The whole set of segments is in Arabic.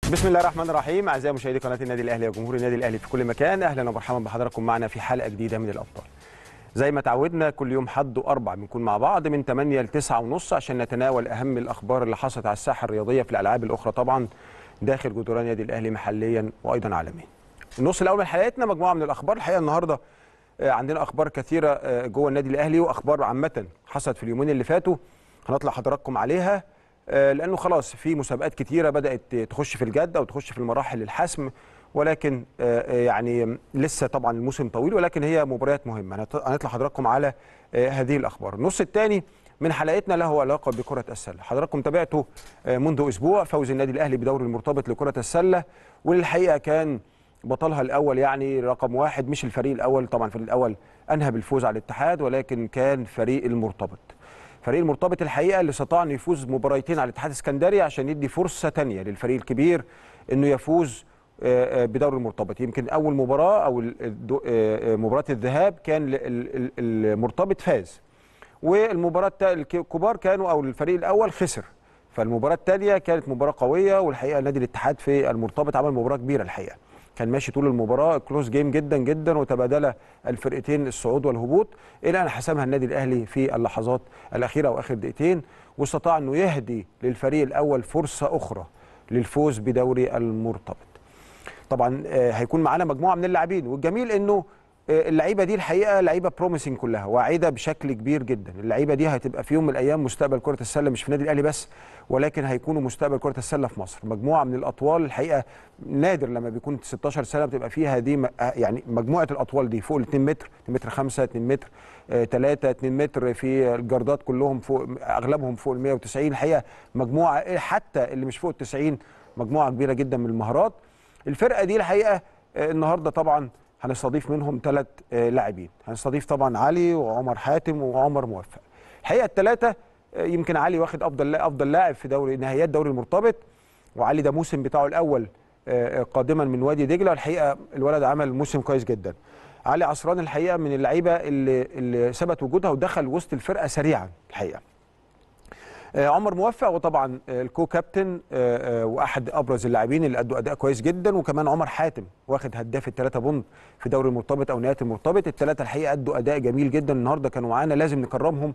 بسم الله الرحمن الرحيم. اعزائي مشاهدي قناه النادي الاهلي وجمهور النادي الاهلي في كل مكان، اهلا ومرحبا بحضراتكم معنا في حلقه جديده من الابطال. زي ما تعودنا كل يوم حد واربع بنكون مع بعض من 8 ل 9 ونص عشان نتناول اهم الاخبار اللي حصلت على الساحه الرياضيه في الالعاب الاخرى طبعا داخل جدران النادي الاهلي محليا وايضا عالميا. النص الاول من حلقتنا مجموعه من الاخبار. الحقيقه النهارده عندنا اخبار كثيره جوه النادي الاهلي واخبار عامه حصلت في اليومين اللي فاتوا هنطلع حضراتكم عليها، لانه خلاص في مسابقات كتيره بدات تخش في الجد او تخش في المراحل الحسم، ولكن يعني لسه طبعا الموسم طويل، ولكن هي مباريات مهمه. هنطلع حضراتكم على هذه الاخبار. النص الثاني من حلقتنا له علاقه بكره السله. حضراتكم تابعتوا منذ اسبوع فوز النادي الاهلي بدوري المرتبط لكره السله، والحقيقه كان بطلها الاول يعني رقم واحد، مش الفريق الاول طبعا. الفريق الاول انهى بالفوز على الاتحاد، ولكن كان فريق المرتبط. فريق المرتبط الحقيقه اللي استطاع انه يفوز مباراتين على الاتحاد السكندري عشان يدي فرصه ثانيه للفريق الكبير انه يفوز بدوري المرتبط. يمكن اول مباراه او مباراه الذهاب كان المرتبط فاز، والمباراه الكبار كانوا او الفريق الاول خسر، فالمباراه الثانيه كانت مباراه قويه. والحقيقه نادي الاتحاد في المرتبط عمل مباراه كبيره، الحقيقه كان ماشي طول المباراه كلوز جيم جدا جدا، وتبادل الفرقتين الصعود والهبوط الى ان حسمها النادي الاهلي في اللحظات الاخيره واخر دقيقتين، واستطاع انه يهدي للفريق الاول فرصه اخرى للفوز بدوري المرتبط. طبعا هيكون معانا مجموعه من اللاعبين، والجميل انه اللعيبه دي الحقيقه لعيبه بروميسنج كلها واعده بشكل كبير جدا. اللعيبه دي هتبقى في يوم من الايام مستقبل كره السله مش في النادي الاهلي بس، ولكن هيكونوا مستقبل كره السله في مصر. مجموعه من الاطوال الحقيقه نادر لما بيكون 16 سنه بتبقى فيها دي يعني مجموعه الاطوال دي فوق ال 2 متر، 2 متر 5، 2 متر 3، 2 متر في الجردات كلهم فوق، اغلبهم فوق ال 190. الحقيقه مجموعه حتى اللي مش فوق ال 90 مجموعه كبيره جدا من المهارات. الفرقه دي الحقيقه النهارده طبعا هنستضيف منهم 3 لاعبين. هنستضيف طبعا علي وعمر حاتم وعمر موفق. الحقيقه الثلاثه يمكن علي واخد افضل لاعب في دوري نهائيات دوري المرتبط، وعلي ده موسم بتاعه الاول قادما من وادي دجله. الحقيقه الولد عمل موسم كويس جدا. علي عصران الحقيقه من اللعيبه اللي ثبت وجودها ودخل وسط الفرقه سريعا الحقيقه. عمر موفق وطبعا الكو كابتن واحد ابرز اللاعبين اللي ادوا اداء كويس جدا، وكمان عمر حاتم واخد هداف ال3 بونت في دوري المرتبط او نهائيات المرتبط. الثلاثه الحقيقه ادوا اداء جميل جدا النهارده، كانوا معانا لازم نكرمهم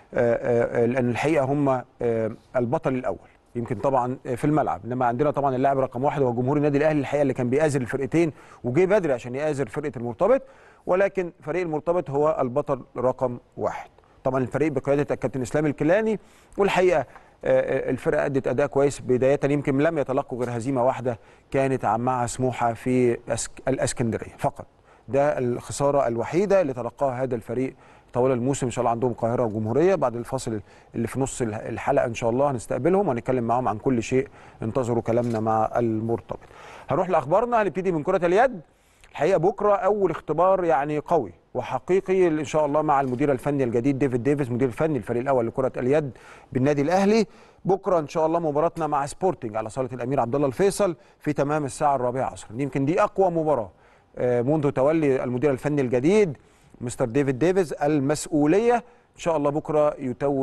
لان الحقيقه هم البطل الاول يمكن طبعا في الملعب. انما عندنا طبعا اللاعب رقم واحد هو جمهور النادي الاهلي الحقيقه اللي كان بيآزر الفرقتين وجه بدري عشان يآزر فرقه المرتبط، ولكن فريق المرتبط هو البطل رقم واحد. طبعا الفريق بقياده الكابتن اسلام الكيلاني، والحقيقه الفرقه ادت اداء كويس بدايه. يمكن لم يتلقوا غير هزيمه واحده كانت مع سموحه في الاسكندريه فقط. ده الخساره الوحيده اللي تلقاها هذا الفريق طوال الموسم. ان شاء الله عندهم قاهره وجمهوريه. بعد الفاصل اللي في نص الحلقه ان شاء الله هنستقبلهم وهنتكلم معاهم عن كل شيء. انتظروا كلامنا مع المرتبط. هنروح لاخبارنا. هنبتدي من كره اليد. الحقيقه بكره اول اختبار يعني قوي وحقيقي ان شاء الله مع المدير الفني الجديد ديفيد ديفيس، مدير الفني الفريق الاول لكره اليد بالنادي الاهلي. بكره ان شاء الله مباراتنا مع سبورتنج على صاله الامير عبد الله الفيصل في تمام الساعه 4 عصرا. يمكن دي اقوى مباراه منذ تولي المدير الفني الجديد مستر ديفيد ديفيس المسؤوليه. ان شاء الله بكره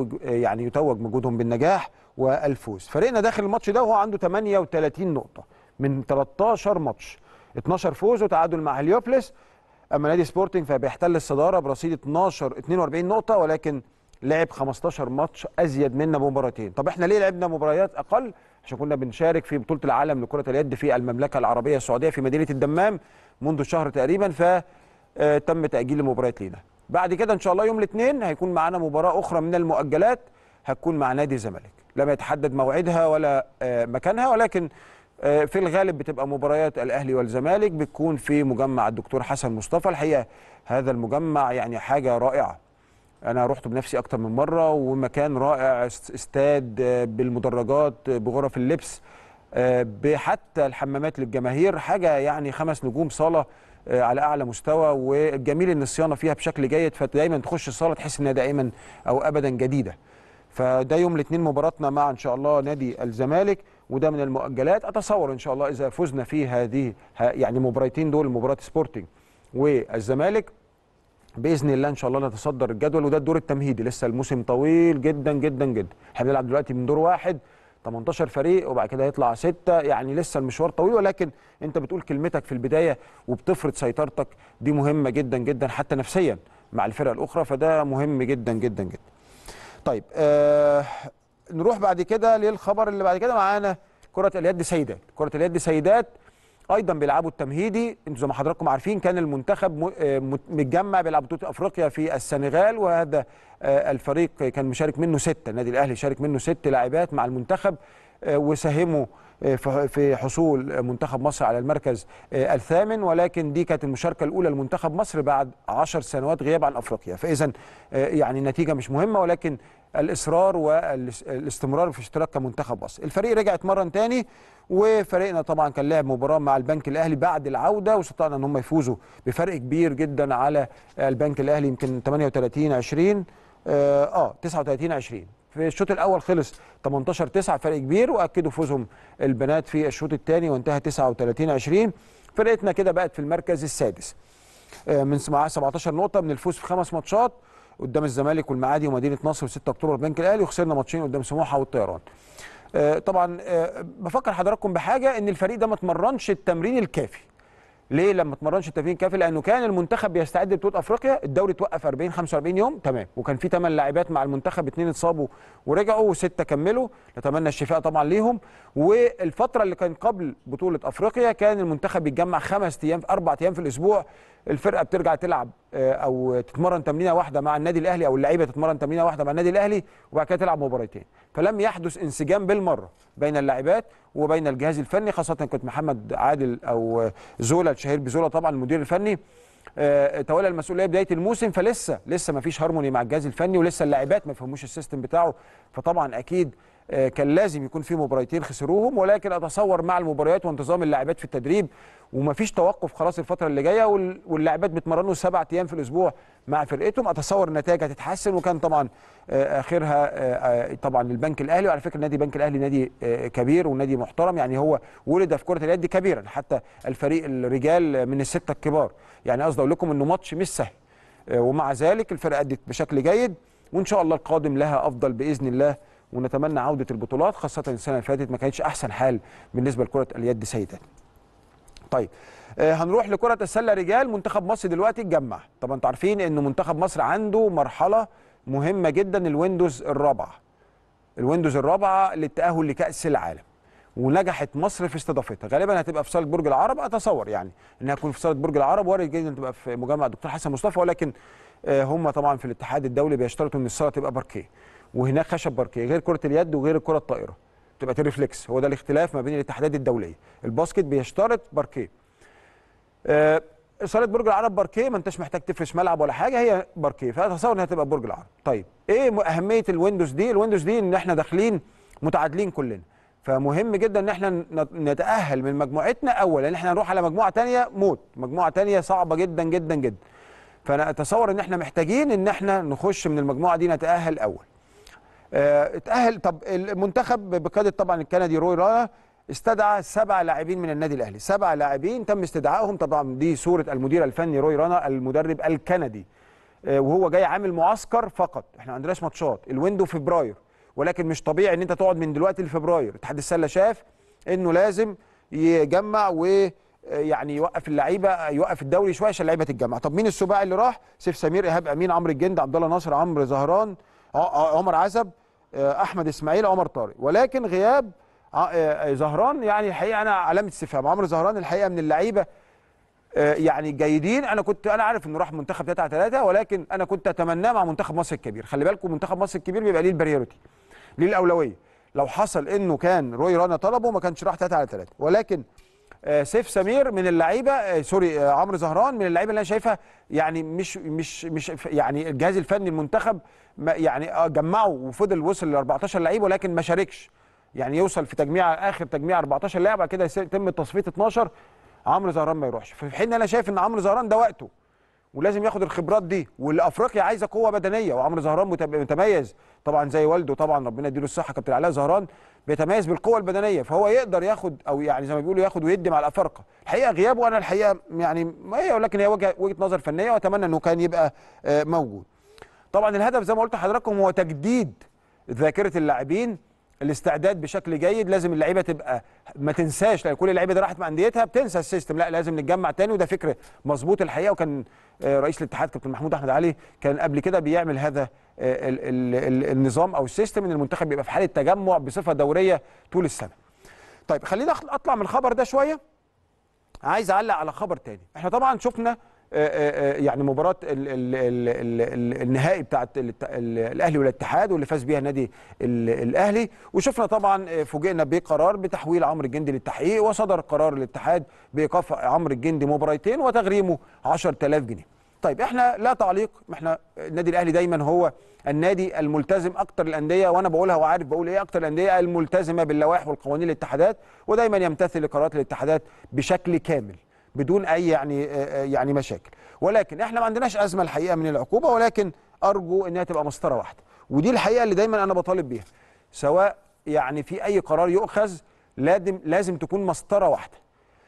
يتوج مجهودهم بالنجاح والفوز. فريقنا داخل الماتش ده وهو عنده 38 نقطه من 13 ماتش، 12 فوز وتعادل مع هليوبلس. اما نادي سبورتنج فبيحتل الصداره برصيد 42 نقطه، ولكن لعب 15 ماتش ازيد منا بمباراتين. طب احنا ليه لعبنا مباريات اقل؟ عشان كنا بنشارك في بطوله العالم لكره اليد في المملكه العربيه السعوديه في مدينه الدمام منذ شهر تقريبا، فتم تاجيل المباريات لينا. بعد كده ان شاء الله يوم الاثنين هيكون معانا مباراه اخرى من المؤجلات هتكون مع نادي الزمالك. لم يتحدد موعدها ولا مكانها، ولكن في الغالب بتبقى مباريات الاهلي والزمالك بتكون في مجمع الدكتور حسن مصطفى. الحقيقه هذا المجمع يعني حاجه رائعه، انا رحت بنفسي اكتر من مره، ومكان رائع، استاد بالمدرجات بغرف اللبس بحتى الحمامات للجماهير، حاجه يعني 5 نجوم، صاله على اعلى مستوى، والجميل ان الصيانه فيها بشكل جيد، فدايما تخش الصاله تحس انها دائما او ابدا جديده. فده يوم الاثنين مباراتنا مع ان شاء الله نادي الزمالك، وده من المؤجلات. اتصور ان شاء الله اذا فزنا في هذه يعني مباراتين دول، مباراه سبورتنج والزمالك، باذن الله ان شاء الله نتصدر الجدول، وده الدور التمهيدي. لسه الموسم طويل جدا جدا جدا. احنا بنلعب دلوقتي من دور واحد، 18 فريق وبعد كده يطلع 6، يعني لسه المشوار طويل، ولكن انت بتقول كلمتك في البدايه وبتفرض سيطرتك، دي مهمه جدا جدا حتى نفسيا مع الفرق الاخرى، فده مهم جدا جدا جدا. طيب نروح بعد كده للخبر اللي بعد كده معانا. كره اليد سيدات، كره اليد سيدات ايضا بيلعبوا التمهيدي. انتوا زي ما حضراتكم عارفين كان المنتخب متجمع بيلعب بطوله افريقيا في السنغال، وهذا الفريق كان مشارك منه 6، النادي الاهلي شارك منه 6 لاعبات مع المنتخب، وساهموا في حصول منتخب مصر على المركز الثامن، ولكن دي كانت المشاركه الاولى لمنتخب مصر بعد 10 سنوات غياب عن افريقيا. فاذا يعني النتيجه مش مهمه، ولكن الاصرار والاستمرار في اشتراك كمنتخب مصر. الفريق رجع اتمرن تاني، وفريقنا طبعا كان لعب مباراه مع البنك الاهلي بعد العوده، واستطعنا ان هم يفوزوا بفرق كبير جدا على البنك الاهلي، يمكن 38-20 39-20. في الشوط الاول خلص 18-9، فرق كبير، واكدوا فوزهم البنات في الشوط الثاني وانتهى 39-20. فرقتنا كده بقت في المركز السادس من معاه 17 نقطه من الفوز في 5 ماتشات قدام الزمالك والمعادي ومدينه نصر و6 اكتوبر والبنك الاهلي، وخسرنا ماتشين قدام سموحه والطيران. طبعا بفكر حضراتكم بحاجه، ان الفريق ده ما اتمرنش التمرين الكافي. ليه لما اتمرنش التمرين الكافي؟ لانه كان المنتخب بيستعد لبطوله افريقيا، الدوري توقف 40-45 يوم تمام، وكان في 8 لاعبات مع المنتخب، 2 اتصابوا ورجعوا و6 كملوا، نتمنى الشفاء طبعا ليهم. والفتره اللي كان قبل بطوله افريقيا كان المنتخب بيتجمع 5 ايام 4 ايام في الاسبوع، الفرقه بترجع تلعب او تتمرن تمرينه واحده مع النادي الاهلي، او اللعيبه تتمرن تمرينه واحده مع النادي الاهلي وبعد كده تلعب مباراتين. فلم يحدث انسجام بالمره بين اللاعبات وبين الجهاز الفني، خاصه كنت محمد عادل او زولا الشهير بزولا طبعا المدير الفني تولى المسؤوليه بدايه الموسم، فلسه ما فيش هارموني مع الجهاز الفني، ولسه اللاعبات ما فهموش السيستم بتاعه. فطبعا اكيد كان لازم يكون في مباراتين خسروهم، ولكن اتصور مع المباريات وانتظام اللاعبات في التدريب ومفيش توقف خلاص الفتره اللي جايه، واللاعبات بيتمرنوا 7 ايام في الاسبوع مع فرقتهم، اتصور النتائج هتتحسن. وكان طبعا اخرها طبعا البنك الاهلي، وعلى فكره نادي البنك الاهلي نادي كبير ونادي محترم، يعني هو ولد في كره اليد كبيرا، حتى الفريق الرجال من ال6 الكبار، يعني قصدي اقول لكم انه ماتش مش سهل، ومع ذلك الفرقه ادت بشكل جيد، وان شاء الله القادم لها افضل باذن الله، ونتمنى عوده البطولات، خاصه السنه اللي فاتت ما كانتش احسن حال بالنسبه لكره اليد سيدات. طيب هنروح لكره السله رجال. منتخب مصر دلوقتي اتجمع، طبعا انتوا عارفين ان منتخب مصر عنده مرحله مهمه جدا، الويندوز الرابعه للتاهل لكاس العالم، ونجحت مصر في استضافتها. غالبا هتبقى في صاله برج العرب، اتصور يعني انها تكون في صاله برج العرب، وارد جدا تبقى في مجمع الدكتور حسن مصطفى، ولكن هم طبعا في الاتحاد الدولي بيشترطوا ان الصاله تبقى باركيه، وهناك خشب باركيه، غير كره اليد وغير الكره الطائره تبقى تريفلكس. هو ده الاختلاف ما بين الاتحادات الدوليه. الباسكت بيشترط باركيه، صاله برج العرب باركيه، ما انتش محتاج تفرش ملعب ولا حاجه، هي باركيه، فاتصور انها تبقى برج العرب. طيب ايه اهميه الويندوز دي؟ الويندوز دي ان احنا داخلين متعادلين كلنا، فمهم جدا ان احنا نتاهل من مجموعتنا اول، لان احنا هنروح على مجموعه ثانيه موت، مجموعه ثانيه صعبه جدا جدا جدا. فانا اتصور ان احنا محتاجين ان احنا نخش من المجموعه دي نتاهل اول. اتاهل. طب المنتخب بقياده طبعا الكندي روي رانا استدعى 7 لاعبين من النادي الاهلي، 7 لاعبين تم استدعائهم، طبعا دي صوره المدير الفني روي رانا المدرب الكندي، وهو جاي عامل معسكر فقط. احنا ما عندناش ماتشات، الويندو فبراير، ولكن مش طبيعي ان انت تقعد من دلوقتي لفبراير. اتحاد السله شاف انه لازم يجمع ويعني يوقف اللعيبه، يوقف الدوري شويه عشان اللعيبه تتجمع. طب مين السباعي اللي راح؟ سيف سمير، ايهاب امين، عمرو الجند، عبد الله ناصر، عمرو زهران، عمر عزب، احمد اسماعيل، عمر طارق، ولكن غياب زهران يعني الحقيقه انا علامه استفهام. عمرو زهران الحقيقه من اللعيبه يعني جيدين، انا عارف انه راح منتخب 3-3، ولكن انا كنت اتمناه مع منتخب مصر الكبير. خلي بالكم منتخب مصر الكبير بيبقى ليه البريوريتي، ليه الاولويه. لو حصل انه كان روي رانا طلبه ما كانش راح 3-3، ولكن سيف سمير من اللعيبه عمرو زهران من اللعيبه اللي انا شايفها يعني مش يعني الجهاز الفني المنتخب يعني جمعه وفضل وصل ل 14 لعيب، ولكن ما شاركش، يعني يوصل في تجميع اخر تجميع 14 لاعب، بعد كده يتم التصفيه 12. عمرو زهران ما يروحش، في حين انا شايف ان عمرو زهران ده وقته ولازم ياخد الخبرات دي، والافريقيا عايزه قوه بدنيه، وعمرو زهران متميز طبعا زي والده طبعا ربنا يديله الصحه كابتن علاء زهران، بيتميز بالقوه البدنيه، فهو يقدر ياخد او يعني زي ما بيقولوا ياخد ويدي مع الافارقه. الحقيقه غيابه انا الحقيقه يعني ما هي، ولكن هي وجهه نظر فنيه، واتمنى انه كان يبقى موجود. طبعا الهدف زي ما قلت لحضراتكم هو تجديد ذاكره اللاعبين، الاستعداد بشكل جيد، لازم اللعيبه تبقى ما تنساش، لان كل اللعيبه دي راحت مع انديتها بتنسى السيستم، لا لازم نتجمع تاني، وده فكر مظبوط الحقيقه. وكان رئيس الاتحاد كابتن محمود احمد علي كان قبل كده بيعمل هذا النظام او السيستم، ان المنتخب بيبقى في حاله تجمع بصفه دوريه طول السنه. طيب خلينا اطلع من الخبر ده شويه، عايز اعلق على خبر تاني. احنا طبعا شفنا يعني مباراه النهائي بتاعه الاهلي والاتحاد واللي فاز بيها النادي الاهلي، وشفنا طبعا فوجئنا بقرار بتحويل عمرو الجندي للتحقيق، وصدر قرار الاتحاد بايقاف عمرو الجندي مباراتين وتغريمه 10000 جنيه. طيب احنا لا تعليق، احنا النادي الاهلي دايما هو النادي الملتزم اكتر الانديه، وانا بقولها وعارف بقول ايه، اكتر الانديه الملتزمه باللوائح والقوانين الاتحادات، ودايما يمتثل لقرارات الاتحادات بشكل كامل بدون اي يعني مشاكل. ولكن احنا ما عندناش ازمه الحقيقه من العقوبه، ولكن ارجو انها تبقى مسطره واحده، ودي الحقيقه اللي دايما انا بطالب بيها، سواء يعني في اي قرار يؤخذ لازم تكون مسطره واحده.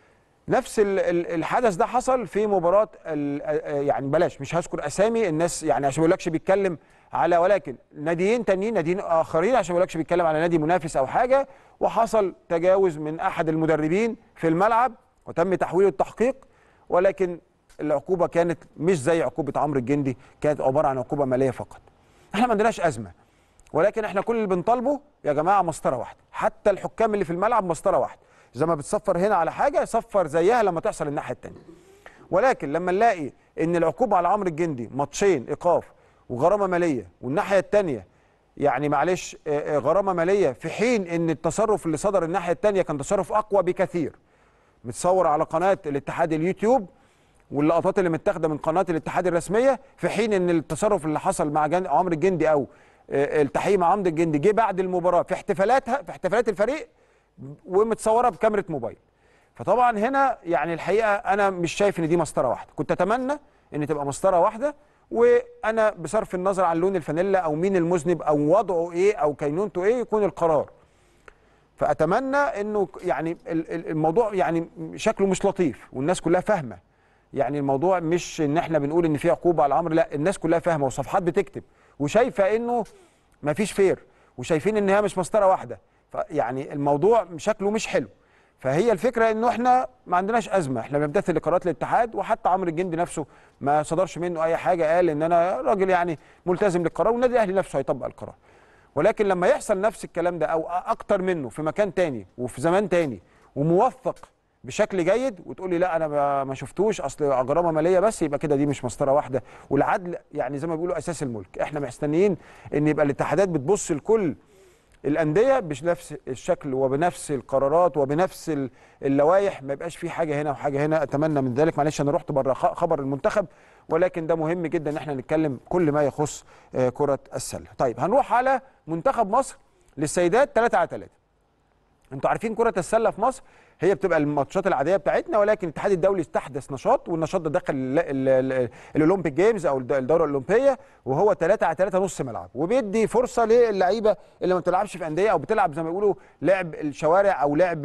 نفس الحدث ده حصل في مباراه يعني بلاش مش هذكر اسامي الناس يعني عشان ما يقولكش بيتكلم على، ولكن ناديين تانيين ناديين اخرين عشان ما يقولكش بيتكلم على نادي منافس او حاجه، وحصل تجاوز من احد المدربين في الملعب وتم تحويله التحقيق، ولكن العقوبه كانت مش زي عقوبه عمرو الجندي، كانت عباره عن عقوبه ماليه فقط. احنا ما عندناش ازمه، ولكن احنا كل اللي بنطالبه يا جماعه مسطره واحده، حتى الحكام اللي في الملعب مسطره واحده، زي ما بتصفر هنا على حاجه صفر زيها لما تحصل الناحيه الثانيه. ولكن لما نلاقي ان العقوبه على عمرو الجندي ماتشين ايقاف وغرامه ماليه، والناحيه الثانيه يعني معلش غرامه ماليه، في حين ان التصرف اللي صدر الناحيه الثانيه كان تصرف اقوى بكثير، متصور على قناه الاتحاد اليوتيوب واللقطات اللي متاخده من قناه الاتحاد الرسميه، في حين ان التصرف اللي حصل مع عمرو الجندي او التحقيق مع عمرو الجندي جه بعد المباراه في احتفالات الفريق ومتصوره بكاميرا موبايل. فطبعا هنا يعني الحقيقه انا مش شايف ان دي مسطره واحده، كنت اتمنى ان تبقى مسطره واحده، وانا بصرف النظر عن لون الفانيلا او مين المذنب او وضعه ايه او كينونته ايه يكون القرار. فاتمنى انه يعني الموضوع يعني شكله مش لطيف والناس كلها فاهمه، يعني الموضوع مش ان احنا بنقول ان في عقوبه على الامر، لا الناس كلها فاهمه وصفحات بتكتب وشايفه انه مفيش فير، وشايفين ان هي مش مسطره واحده، فيعني الموضوع شكله مش حلو. فهي الفكره انه احنا ما عندناش ازمه، احنا بنمتثل لقرارات الاتحاد، وحتى عمرو الجندي نفسه ما صدرش منه اي حاجه، قال ان انا راجل يعني ملتزم للقرار، والنادي الاهلي نفسه هيطبق القرار. ولكن لما يحصل نفس الكلام ده او اكتر منه في مكان تاني وفي زمان تاني وموثق بشكل جيد، وتقول لي لا انا ما شفتوش اصل غرامه ماليه بس، يبقى كده دي مش مسطره واحده. والعدل يعني زي ما بيقولوا اساس الملك، احنا مستنيين ان يبقى الاتحادات بتبص لكل الانديه بنفس الشكل وبنفس القرارات وبنفس اللوائح، ما يبقاش في حاجه هنا وحاجه هنا. اتمنى من ذلك. معلش انا رحت بره خبر المنتخب، ولكن ده مهم جدا ان احنا نتكلم كل ما يخص كره السله. طيب هنروح على منتخب مصر للسيدات 3-3. انتوا عارفين كره السله في مصر هي بتبقى الماتشات العاديه بتاعتنا، ولكن الاتحاد الدولي استحدث نشاط، والنشاط ده دخل الاولمبيك جيمز او الدوره الاولمبيه، وهو 3-3 نص ملعب، وبيدي فرصه للعيبه اللي ما بتلعبش في انديه او بتلعب زي ما بيقولوا لعب الشوارع او لعب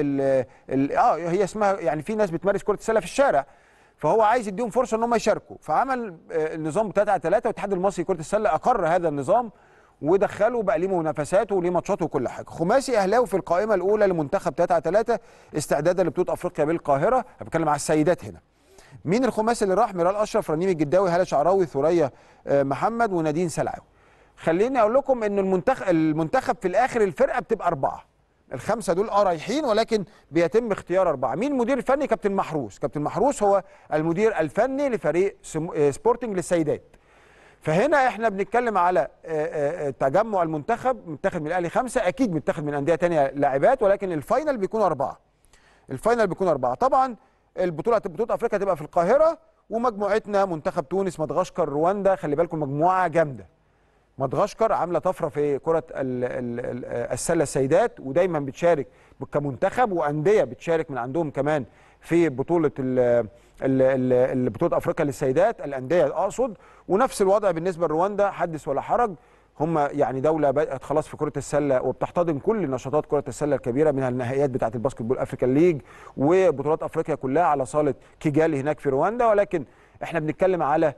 هي اسمها يعني في ناس بتمارس كره السله في الشارع، فهو عايز يديهم فرصه ان هم يشاركوا، فعمل النظام 3-3، والاتحاد المصري لكره السله اقر هذا النظام ودخلوا بقى ليه منافساته وليه ماتشاته وكل حاجه. خماسي اهلاوي في القائمه الاولى لمنتخب 3-3 استعدادا لبطوله افريقيا بالقاهره. انا بتكلم على السيدات هنا. مين الخماسي اللي راح؟ ميرال اشرف، رنيم الجداوي، هاله شعراوي، ثريا محمد، ونادين سلعاوي. خليني اقول لكم ان المنتخب في الاخر الفرقه بتبقى 4. الخمسه دول رايحين، ولكن بيتم اختيار 4. مين المدير الفني؟ كابتن محروس. كابتن محروس هو المدير الفني لفريق سبورتنج للسيدات. فهنا احنا بنتكلم على تجمع المنتخب، متاخد من الاهلي 5، اكيد متاخد من انديه ثانيه لاعبات، ولكن الفاينل بيكون 4. الفاينل بيكون 4. طبعا بطوله افريقيا تبقى في القاهره، ومجموعتنا منتخب تونس، مدغشقر، رواندا. خلي بالكم مجموعه جامده. مدغشقر عامله طفره في كره السله السيدات، ودايما بتشارك كمنتخب، وانديه بتشارك من عندهم كمان في بطوله بطوله افريقيا للسيدات، الانديه اقصد. ونفس الوضع بالنسبه لرواندا، حدث ولا حرج، هم يعني دوله بقت خلاص في كره السله وبتحتضن كل نشاطات كره السله الكبيره، منها النهائيات بتاعه الباسكت بول افريكان ليج وبطولات افريقيا كلها على صاله كيجالي هناك في رواندا. ولكن احنا بنتكلم على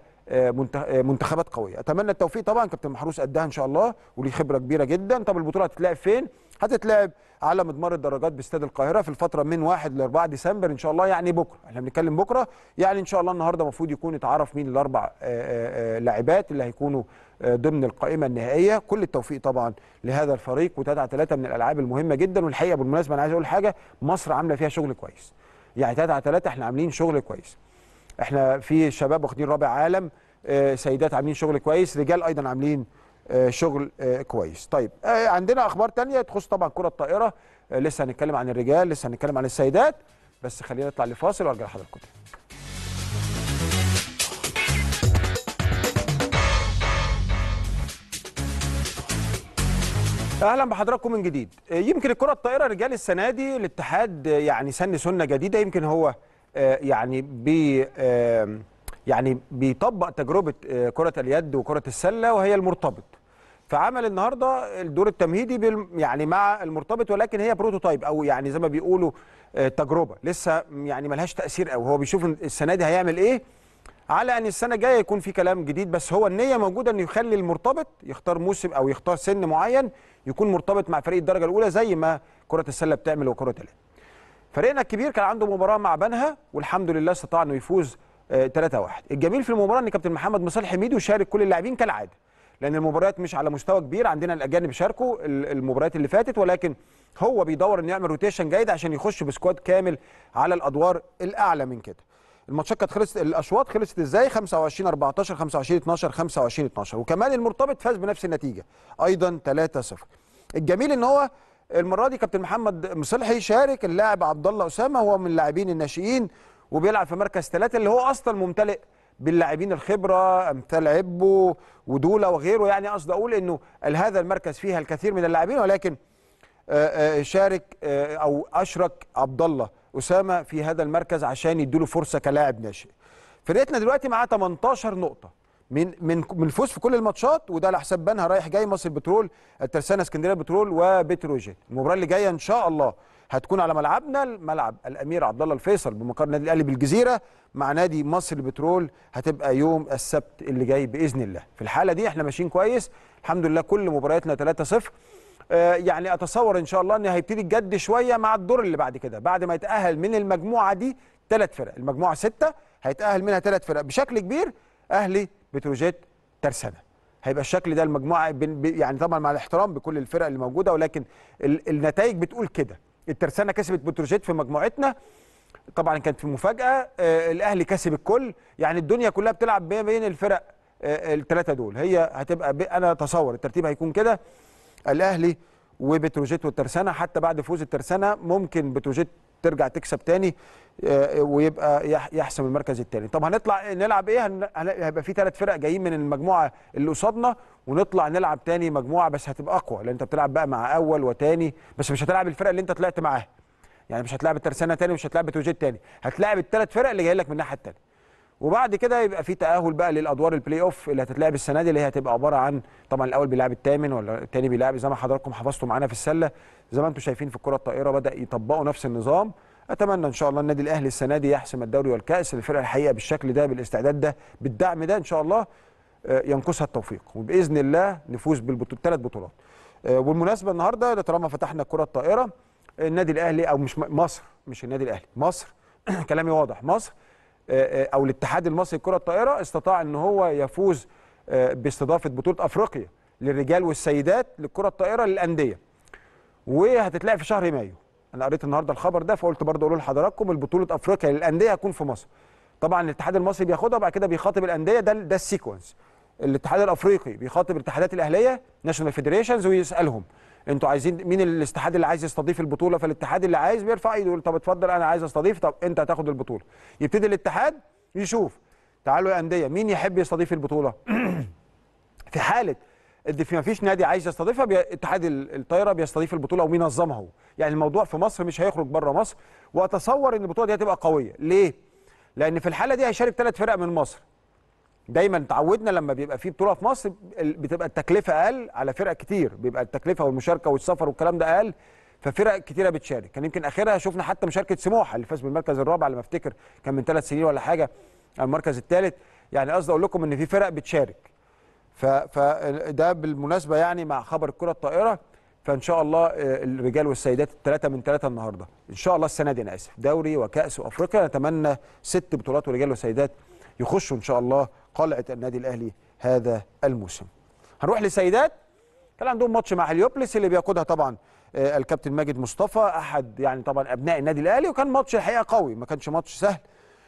منتخبات قويه. اتمنى التوفيق. طبعا كابتن محروس قدها ان شاء الله وليه خبره كبيره جدا. طب البطوله هتتلعب فين؟ هتتلعب على مضمار الدراجات باستاد القاهره في الفتره من 1 ل 4 ديسمبر ان شاء الله، يعني بكره احنا بنتكلم بكره، يعني ان شاء الله النهارده المفروض يكون اتعرف مين الاربع لاعبات اللي هيكونوا ضمن القائمه النهائيه. كل التوفيق طبعا لهذا الفريق، و3x3 من الالعاب المهمه جدا. والحقيقه بالمناسبه انا عايز اقول حاجه، مصر عامله فيها شغل كويس، يعني 3x3 احنا عاملين شغل كويس. احنا في شباب واخدين رابع عالم، سيدات عاملين شغل كويس، رجال ايضا عاملين شغل كويس. طيب عندنا اخبار تانية تخص طبعا كرة الطائرة، لسه هنتكلم عن الرجال، لسه هنتكلم عن السيدات، بس خلينا نطلع لفاصل وارجع لحضراتكم. اهلا بحضراتكم من جديد. يمكن الكرة الطائرة رجال السنة دي الاتحاد يعني سن سنة جديدة، يمكن هو يعني بيطبق تجربة كرة اليد وكرة السلة وهي المرتبط. فعمل النهارده الدور التمهيدي يعني مع المرتبط، ولكن هي بروتوتايب او يعني زي ما بيقولوا تجربه لسه يعني ملهاش تاثير قوي. هو بيشوف السنه دي هيعمل ايه، على ان السنه الجايه يكون في كلام جديد، بس هو النيه موجوده انه يخلي المرتبط يختار موسم او يختار سن معين يكون مرتبط مع فريق الدرجه الاولى زي ما كره السله بتعمل وكره اليد. فريقنا الكبير كان عنده مباراه مع بنها والحمد لله استطاع انه يفوز 3-1. الجميل في المباراه ان كابتن محمد مصالح حميدي وشارك كل اللاعبين كالعاده، لان المباريات مش على مستوى كبير، عندنا الاجانب شاركوا المباريات اللي فاتت، ولكن هو بيدور انه يعمل روتيشن جيد عشان يخش بسكواد كامل على الادوار الاعلى من كده. الماتشات كانت خلصت، الاشواط خلصت ازاي؟ 25-14، 25-12، 25-12، وكمان المرتبط فاز بنفس النتيجه ايضا 3-0. الجميل ان هو المره دي كابتن محمد مصلحي شارك اللاعب عبد الله اسامه، هو من اللاعبين الناشئين وبيلعب في مركز 3 اللي هو اصلا ممتلئ باللاعبين الخبره امثال عبو ودوله وغيره، يعني قصد اقول انه هذا المركز فيها الكثير من اللاعبين، ولكن شارك او اشرك عبد الله اسامه في هذا المركز عشان يديله فرصه كلاعب ناشئ. فرقتنا دلوقتي معاه 18 نقطه من الفوز في كل الماتشات، وده على حساب بنها رايح جاي، مصر البترول، الترسانه، اسكندريه البترول، وبتروجيت. المباراه اللي جايه ان شاء الله هتكون على ملعبنا، ملعب الامير عبد الله الفيصل بمقر النادي الاهلي بالجزيره مع نادي مصر البترول، هتبقى يوم السبت اللي جاي باذن الله. في الحاله دي احنا ماشيين كويس الحمد لله، كل مبارياتنا 3-0. يعني اتصور ان شاء الله ان هيبتدي الجد شويه مع الدور اللي بعد كده، بعد ما يتاهل من المجموعه دي 3 فرق، المجموعه 6 هيتاهل منها 3 فرق بشكل كبير، اهلي، بتروجيت، ترسانه. هيبقى الشكل ده المجموعه يعني طبعا مع الاحترام بكل الفرق اللي موجوده، ولكن النتائج بتقول كده. الترسانه كسبت بتروجيت في مجموعتنا، طبعا كانت في مفاجاه، الاهلي كسب الكل، يعني الدنيا كلها بتلعب بين الفرق الثلاثه دول. هي هتبقى انا اتصور الترتيب هيكون كده، الاهلي وبتروجيت والترسانه، حتى بعد فوز الترسانه ممكن بتروجيت ترجع تكسب تاني ويبقى يحسم المركز الثاني. طب هنطلع نلعب ايه؟ هيبقى في 3 فرق جايين من المجموعه اللي قصادنا، ونطلع نلعب تاني مجموعه، بس هتبقى اقوى لان انت بتلعب بقى مع اول وتاني، بس مش هتلعب الفرق اللي انت طلعت معاها، يعني مش هتلعب الترسانه تاني ومش هتلعب بتروجيت تاني، هتلعب ال3 فرق اللي جاي لك من الناحيه الثانيه. وبعد كده يبقى في تاهل بقى للادوار البلاي اوف اللي هتتلعب السنه دي، اللي هي هتبقى عباره عن طبعا الاول بيلعب الثامن ولا الثاني بيلعب، زي ما حضراتكم حفظتوا معانا في السله، زي ما انتم شايفين في الكره الطائره بدا يطبقوا نفس النظام. اتمنى ان شاء الله النادي الاهلي السنه دي يحسم الدوري والكاس. الفرقه الحقيقه بالشكل ده، بالاستعداد ده، بالدعم ده، ان شاء الله ينقصها التوفيق، وباذن الله نفوز ب3 بطولات. وبالمناسبه النهارده طالما فتحنا الكره الطائره، النادي الاهلي او مش مصر، مش النادي الاهلي، مصر كلامي واضح، مصر او الاتحاد المصري لكره الطائره استطاع ان هو يفوز باستضافه بطوله افريقيا للرجال والسيدات للكره الطائره للانديه، وهتتلعب في شهر مايو. انا قريت النهارده الخبر ده فقلت برضه اقول لحضراتكم، البطوله افريقيا للانديه هتكون في مصر. طبعا الاتحاد المصري بياخدها وبعد كده بيخاطب الانديه، ده السيكونس. الاتحاد الافريقي بيخاطب الاتحادات الاهليه ناشونال فيدريشنز ويسالهم انتوا عايزين مين الاتحاد اللي عايز يستضيف البطوله، فالاتحاد اللي عايز بيرفع ايده يقول طب اتفضل انا عايز استضيف، طب انت هتاخد البطوله. يبتدي الاتحاد يشوف تعالوا يا انديه مين يحب يستضيف البطوله. في حاله ما فيش نادي عايز يستضيفها، اتحاد الطايره بيستضيف البطوله وبينظمها هو. يعني الموضوع في مصر مش هيخرج بره مصر، واتصور ان البطوله دي هتبقى قويه. ليه؟ لان في الحاله دي هيشارك 3 فرق من مصر. دايما تعودنا لما بيبقى في بطوله في مصر بتبقى التكلفه اقل على فرق كتير، بيبقى التكلفه والمشاركه والسفر والكلام ده اقل، ففرق كتيره بتشارك. كان يمكن اخرها شفنا حتى مشاركه سموحه اللي فاز بالمركز الرابع على ما افتكر، كان من 3 سنين ولا حاجه، المركز الثالث. يعني قصدي اقول لكم ان في فرق بتشارك. فده بالمناسبه يعني مع خبر الكره الطائره، فان شاء الله الرجال والسيدات الثلاثه من ثلاثه النهارده ان شاء الله السنه دي، انا اسف، دوري وكاس وافريقيا. نتمنى 6 بطولات ورجال وسيدات يخشوا ان شاء الله قلعه النادي الاهلي هذا الموسم. هنروح للسيدات. كان عندهم ماتش مع هليوبلس اللي بيقودها طبعا الكابتن ماجد مصطفى، احد يعني طبعا ابناء النادي الاهلي، وكان ماتش الحقيقه قوي، ما كانش ماتش سهل.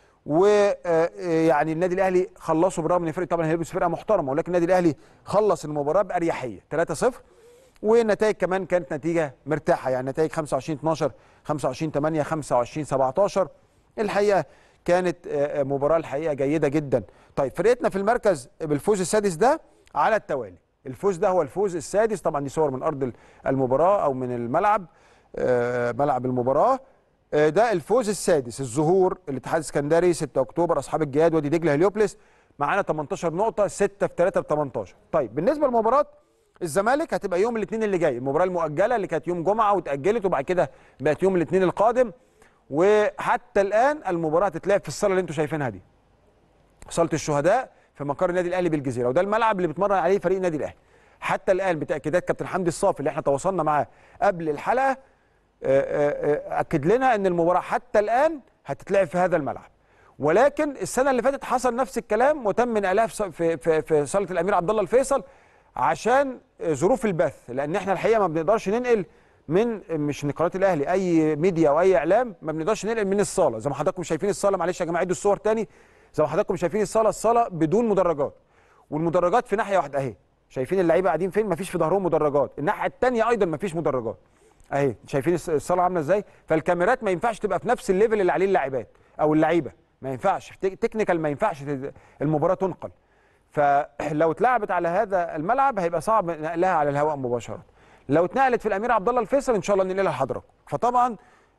ويعني النادي الاهلي خلصوا بالرغم ان فرقه طبعا هليوبلس فرقه محترمه، ولكن النادي الاهلي خلص المباراه باريحيه 3-0، والنتائج كمان كانت نتيجه مرتاحه، يعني نتائج 25-12 25-8 25-17. الحقيقه كانت مباراه الحقيقه جيده جدا. طيب فرقتنا في المركز بالفوز السادس ده على التوالي، الفوز ده هو الفوز السادس، طبعا دي صور من ارض المباراه او من الملعب، ملعب المباراه. ده الفوز السادس. الظهور الاتحاد السكندري 6 اكتوبر، اصحاب الجهاد وادي دجله هليوبلس، معانا 18 نقطه، 6 في 3 ب 18. طيب بالنسبه لمباراه الزمالك هتبقى يوم الاثنين اللي جاي، المباراه المؤجله اللي كانت يوم جمعه واتاجلت وبعد كده بقت يوم الاثنين القادم. وحتى الان المباراه هتتلعب في الصاله اللي انتم شايفينها دي، صاله الشهداء في مقر النادي الاهلي بالجزيره، وده الملعب اللي بيتمرن عليه فريق النادي الاهلي. حتى الان بتاكيدات كابتن حمدي الصافي اللي احنا تواصلنا معاه قبل الحلقه اكد لنا ان المباراه حتى الان هتتلعب في هذا الملعب. ولكن السنه اللي فاتت حصل نفس الكلام وتم نقلها في صاله الامير عبد الله الفيصل عشان ظروف البث، لان احنا الحقيقه ما بنقدرش ننقل من مش من قناه الاهلي اي ميديا او اي اعلام، ما بنقدرش ننقل من الصاله زي ما حضراتكم شايفين الصاله. معلش يا جماعه عيدوا الصور تاني. زي ما حضراتكم شايفين الصاله بدون مدرجات، والمدرجات في ناحيه واحده اهي، شايفين اللعيبه قاعدين فين؟ مفيش في ظهرهم مدرجات. الناحيه الثانيه ايضا مفيش مدرجات اهي، شايفين الصاله عامله ازاي؟ فالكاميرات ما ينفعش تبقى في نفس الليفل اللي عليه اللاعبات او اللعيبه، ما ينفعش تكنيكال، ما ينفعش المباراه تنقل. فلو اتلعبت على هذا الملعب هيبقى صعب نقلها على الهواء مباشره. لو اتنقلت في الامير عبد الله الفيصل ان شاء الله ننقلها لحضراتكم. فطبعا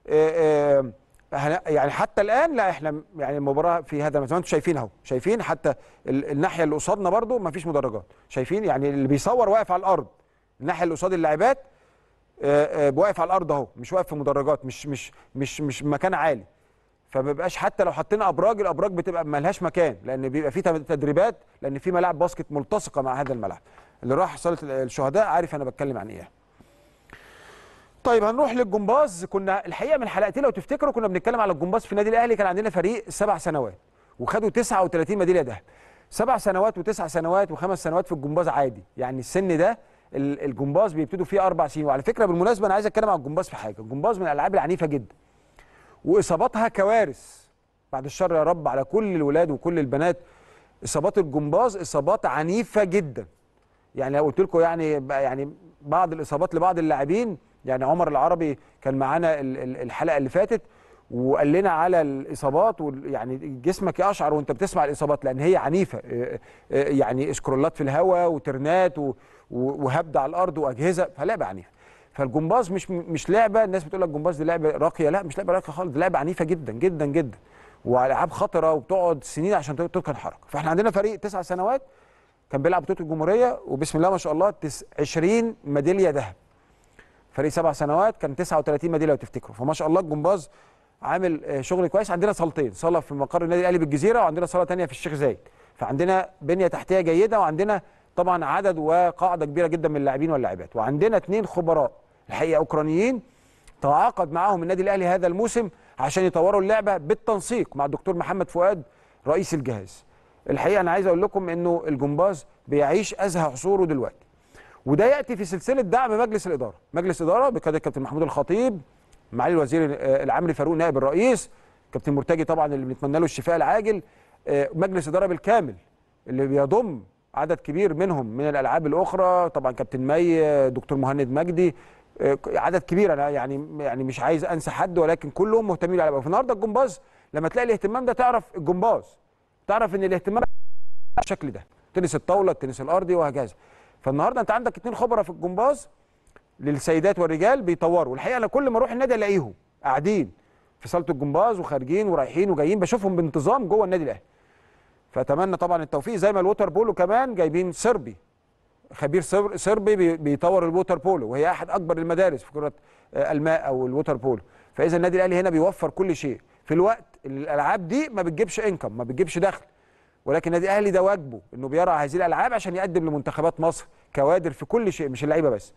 يعني حتى الان لا، احنا يعني المباراه في هذا زي ما انتم شايفين اهو، شايفين حتى الناحيه اللي قصادنا برده ما فيش مدرجات، شايفين يعني اللي بيصور واقف على الارض، الناحيه اللي قصاد اللاعبات واقف على الارض اهو، مش واقف في مدرجات، مش مكان عالي. فما بيبقاش حتى لو حطينا ابراج، الابراج بتبقى ما لهاش مكان، لان بيبقى في تدريبات، لان في ملاعب باسكت ملتصقه مع هذا الملعب. اللي راح صاله الشهداء عارف انا بتكلم عن ايه. طيب هنروح للجمباز. كنا الحقيقه من حلقتين لو تفتكروا كنا بنتكلم على الجمباز في النادي الاهلي. كان عندنا فريق 7 سنوات وخدوا 39 ميداليه ذهب. 7 سنوات و9 سنوات و5 سنوات في الجمباز عادي، يعني السن ده الجمباز بيبتدوا فيه 4 سنين. وعلى فكره بالمناسبه انا عايز اتكلم على الجمباز في حاجه، الجمباز من الالعاب العنيفه جدا واصاباتها كوارث، بعد الشر يا رب على كل الولاد وكل البنات. اصابات الجمباز اصابات عنيفه جدا. يعني لو قلت لكم يعني بعض الاصابات لبعض اللاعبين، يعني عمر العربي كان معانا الحلقه اللي فاتت وقال لنا على الاصابات، يعني جسمك يقشعر وانت بتسمع الاصابات لان هي عنيفه، يعني اسكرولات في الهواء وترنات وهبد على الارض واجهزه، فلعبه عنيفه. فالجمباز مش لعبه الناس بتقول لك الجمباز دي لعبه راقيه، لا مش لعبه راقيه خالص، دي لعبه عنيفه جدا جدا جدا والعاب خطره وبتقعد سنين عشان تتقن حركه. فاحنا عندنا فريق 9 سنوات كان بيلعب بطوله الجمهوريه وبسم الله ما شاء الله 20 ميداليه ذهب. فريق 7 سنوات كان 39 ميداليه لو تفتكروا. فما شاء الله الجمباز عامل شغل كويس. عندنا صالتين، صاله في مقر النادي الاهلي بالجزيره وعندنا صاله ثانيه في الشيخ زايد. فعندنا بنيه تحتيه جيده وعندنا طبعا عدد وقاعده كبيره جدا من اللاعبين واللاعبات، وعندنا 2 خبراء الحقيقه اوكرانيين تعاقد معاهم النادي الاهلي هذا الموسم عشان يطوروا اللعبه بالتنسيق مع الدكتور محمد فؤاد رئيس الجهاز. الحقيقه انا عايز اقول لكم انه الجمباز بيعيش ازهى عصوره دلوقتي، وده ياتي في سلسله دعم مجلس الاداره. مجلس اداره بقياده الكابتن محمود الخطيب، معالي الوزير العمري فاروق نائب الرئيس، كابتن مرتجي طبعا اللي بنتمنى له الشفاء العاجل، مجلس اداره بالكامل اللي بيضم عدد كبير منهم من الالعاب الاخرى، طبعا كابتن مي، دكتور مهند مجدي، عدد كبير. انا يعني مش عايز انسى حد، ولكن كلهم مهتمين بالالعاب. فالنهارده الجمباز لما تلاقي الاهتمام ده تعرف الجمباز، تعرف ان الاهتمام بالشكل ده، تنس الطاوله، التنس الارضي وهكذا. فالنهارده انت عندك 2 خبراء في الجمباز للسيدات والرجال بيطوروا. الحقيقه انا كل ما اروح النادي الاقيهم قاعدين في صاله الجمباز وخارجين ورايحين وجايين، بشوفهم بانتظام جوه النادي الاهلي. فاتمنى طبعا التوفيق. زي ما الووتر بولو كمان جايبين صربي، خبير صربي بيطور الووتر بولو، وهي احد اكبر المدارس في كره الماء او الووتر بولو. فاذا النادي الاهلي هنا بيوفر كل شيء في الوقت اللي الالعاب دي ما بتجيبش انكم، ما بتجيبش دخل، ولكن النادي الاهلي ده واجبه انه بيرعى هذه الالعاب عشان يقدم لمنتخبات مصر كوادر في كل شيء، مش اللعيبه بس،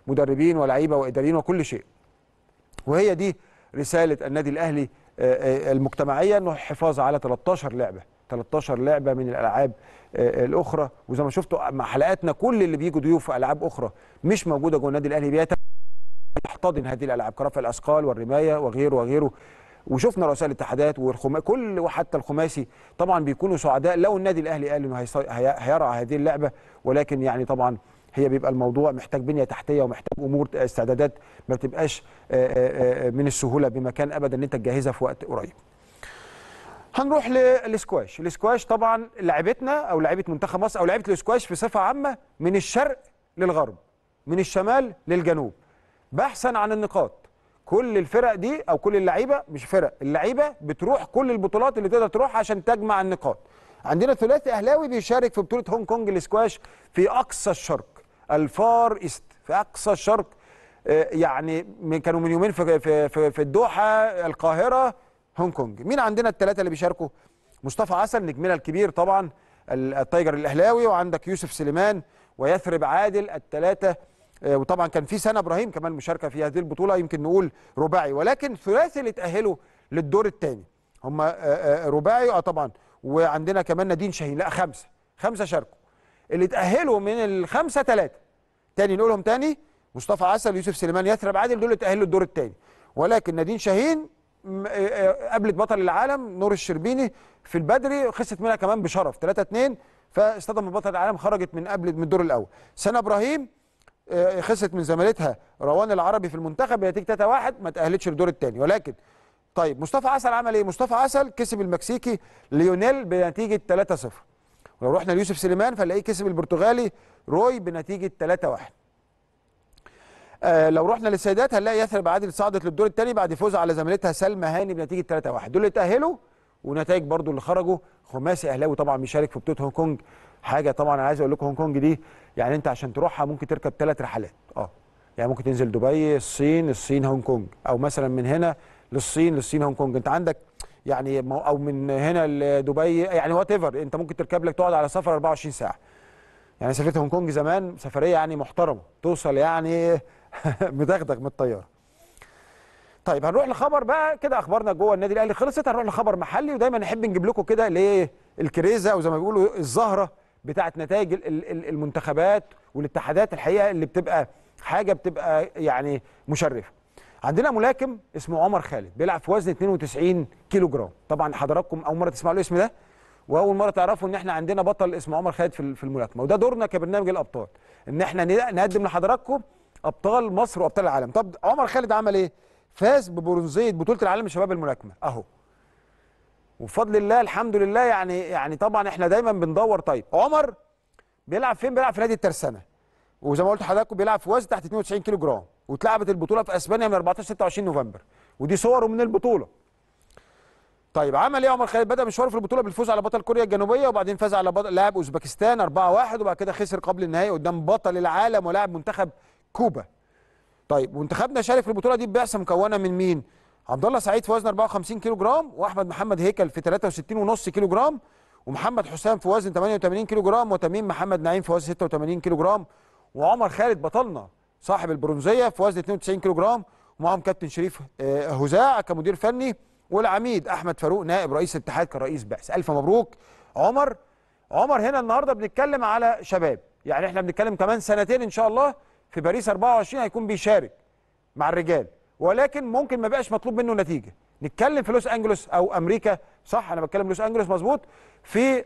مدربين ولاعيبه واداريين وكل شيء. وهي دي رساله النادي الاهلي المجتمعيه، انه الحفاظ على 13 لعبه من الالعاب الاخرى. وزي ما شفتوا مع حلقاتنا كل اللي بيجوا ضيوف في العاب اخرى مش موجوده جوه النادي الاهلي بيحتضن هذه الالعاب كرفع الاثقال والرمايه وغيره وغيره. وشفنا رؤساء الاتحادات كل وحتى الخماسي طبعا بيكونوا سعداء لو النادي الاهلي قال انه هيرعى هذه اللعبه. ولكن يعني طبعا هي بيبقى الموضوع محتاج بنيه تحتيه ومحتاج امور استعدادات ما بتبقاش من السهوله بمكان ابدا ان انت تجهزها في وقت قريب. هنروح للسكواش. السكواش طبعا لعبتنا او لعيبه منتخب مصر او لعيبه السكواش في صفه عامه من الشرق للغرب، من الشمال للجنوب، بحثا عن النقاط. كل الفرق دي او كل اللعيبه، مش فرق، اللعيبه بتروح كل البطولات اللي تقدر تروح عشان تجمع النقاط. عندنا ثلاثي اهلاوي بيشارك في بطوله هونج كونج للسكواش في اقصى الشرق، الفار ايست، في اقصى الشرق. يعني كانوا من يومين في الدوحه، القاهره، هونج كونج. مين عندنا الثلاثه اللي بيشاركوا؟ مصطفى عسل نجمنا الكبير طبعا التايجر الاهلاوي، وعندك يوسف سليمان ويثرب عادل، الثلاثه. وطبعا كان في سنة ابراهيم كمان مشاركه في هذه البطوله، يمكن نقول رباعي، ولكن ثلاثي اللي تاهلوا للدور الثاني هم رباعي طبعا. وعندنا كمان نادين شاهين، لا خمسه شاركوا. اللي تاهلوا من الخمسه ثلاثه تاني، نقولهم تاني: مصطفى عسل، يوسف سليمان، يثرب عادل، دول اللي تاهلوا للدور الثاني. ولكن نادين شاهين قابلت بطل العالم نور الشربيني في البدري، خسرت منها كمان بشرف 3-2، فاصطدمت بطل العالم، خرجت من الدور الاول. سنة ابراهيم خسرت من زميلتها روان العربي في المنتخب بنتيجه 3-1، ما تاهلتش للدور الثاني. ولكن طيب مصطفى عسل عمل ايه؟ مصطفى عسل كسب المكسيكي ليونيل بنتيجه 3-0. ولو رحنا ليوسف سليمان فنلاقيه كسب البرتغالي روي بنتيجه 3-1. لو رحنا للسيدات هنلاقي يثرب عادل صعدت للدور الثاني بعد فوزها على زميلتها سلمى هاني بنتيجه 3-1. دول اللي تاهلوا، ونتائج برضو اللي خرجوا. خماسي اهلاوي طبعا بيشارك في بطوله هونج كونج. حاجه طبعا انا عايز اقول لكم، هونج كونج دي يعني انت عشان تروحها ممكن تركب 3 رحلات. يعني ممكن تنزل دبي، الصين هونج كونج، او مثلا من هنا للصين هونج كونج. انت عندك يعني او من هنا لدبي، يعني وات ايفر، انت ممكن تركب لك تقعد على سفر 24 ساعه. يعني سافرت هونج كونج زمان سفريه يعني محترمه، توصل يعني مدغدغ من الطياره. طيب هنروح لخبر بقى كده، اخبارنا جوه النادي الاهلي خلصت. هنروح لخبر محلي، ودايما نحب نجيب لكم كده ليه الكريزه، او زي ما بيقولوا الزهره بتاعه نتائج المنتخبات والاتحادات، الحقيقه اللي بتبقى حاجه بتبقى يعني مشرفه. عندنا ملاكم اسمه عمر خالد بيلعب في وزن 92 كيلو جرام. طبعا حضراتكم اول مره تسمعوا الاسم ده، واول مره تعرفوا ان احنا عندنا بطل اسمه عمر خالد في الملاكمه. وده دورنا كبرنامج الابطال، ان احنا نقدم لحضراتكم ابطال مصر وابطال العالم. طب عمر خالد عمل ايه؟ فاز ببرونزيه بطوله العالم لشباب الملاكمه اهو، وبفضل الله الحمد لله. يعني طبعا احنا دايما بندور. طيب عمر بيلعب فين؟ بيلعب في نادي الترسانه، وزي ما قلت لحضراتكم بيلعب في وزن تحت 92 كيلو جرام. واتلعبت البطوله في اسبانيا من 14 26 نوفمبر، ودي صوره من البطوله. طيب عمل ايه عمر خالد؟ بدا مشواره في البطوله بالفوز على بطل كوريا الجنوبيه، وبعدين فاز على لاعب اوزبكستان 4-1، وبعد كده خسر قبل النهائي قدام بطل العالم ولاعب منتخب كوبا. طيب منتخبنا شارك في البطوله دي ببعثه مكونه من مين؟ عبد الله سعيد في وزن 54 كيلو جرام، واحمد محمد هيكل في 63.5 كيلو جرام، ومحمد حسام في وزن 88 كيلو جرام، وتميم محمد نعيم في وزن 86 كيلو جرام، وعمر خالد بطلنا صاحب البرونزيه في وزن 92 كيلو جرام. ومعهم كابتن شريف هزاع كمدير فني، والعميد احمد فاروق نائب رئيس الاتحاد كرئيس بعث. الف مبروك عمر. هنا النهارده بنتكلم على شباب، يعني احنا بنتكلم كمان سنتين ان شاء الله في باريس 24 هيكون بيشارك مع الرجال، ولكن ممكن ما بقاش مطلوب منه نتيجه. نتكلم في لوس انجلوس او امريكا، صح انا بتكلم لوس انجلوس مظبوط، في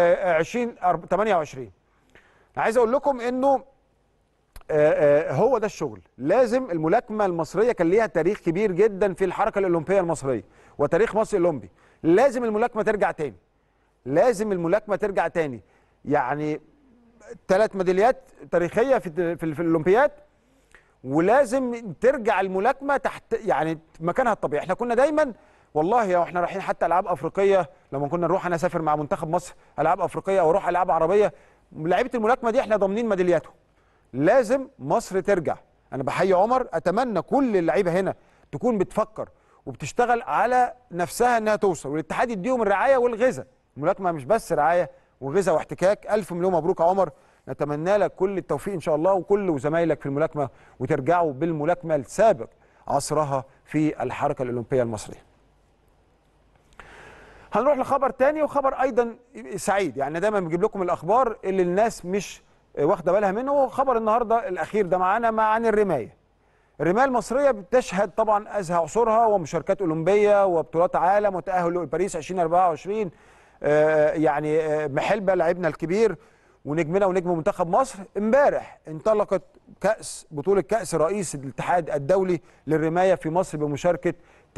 2028. انا عايز اقول لكم انه هو ده الشغل. لازم الملاكمه المصريه كان ليها تاريخ كبير جدا في الحركه الاولمبيه المصريه وتاريخ مصر الاولمبي. لازم الملاكمه ترجع تاني، لازم الملاكمه ترجع تاني. يعني 3 ميداليات تاريخيه في الاولمبياد، ولازم ترجع الملاكمه تحت يعني مكانها الطبيعي. احنا كنا دايما والله واحنا رايحين حتى العاب افريقيه، لما كنا نروح انا اسافر مع منتخب مصر العاب افريقيه او اروح العاب عربيه، لعيبه الملاكمه دي احنا ضامنين ميدالياتهم. لازم مصر ترجع. انا بحيي عمر، اتمنى كل اللعيبه هنا تكون بتفكر وبتشتغل على نفسها انها توصل، والاتحاد يديهم الرعايه والغذاء. الملاكمه مش بس رعايه وغذاء واحتكاك. الف مليون مبروك يا عمر، نتمنى لك كل التوفيق ان شاء الله، وكل زمايلك في الملاكمه، وترجعوا بالملاكمه لسابق عصرها في الحركه الاولمبيه المصريه. هنروح لخبر تاني، وخبر ايضا سعيد. يعني دايما بنجيب لكم الاخبار اللي الناس مش واخده بالها منه. وخبر النهارده الاخير ده معانا عن الرمايه. الرمايه المصريه بتشهد طبعا ازهى عصورها، ومشاركات اولمبيه وبطولات عالم وتاهل لباريس 2024. يعني محلبه لاعبنا الكبير ونجمنا ونجم منتخب مصر. امبارح انطلقت بطوله كاس رئيس الاتحاد الدولي للرمايه في مصر بمشاركه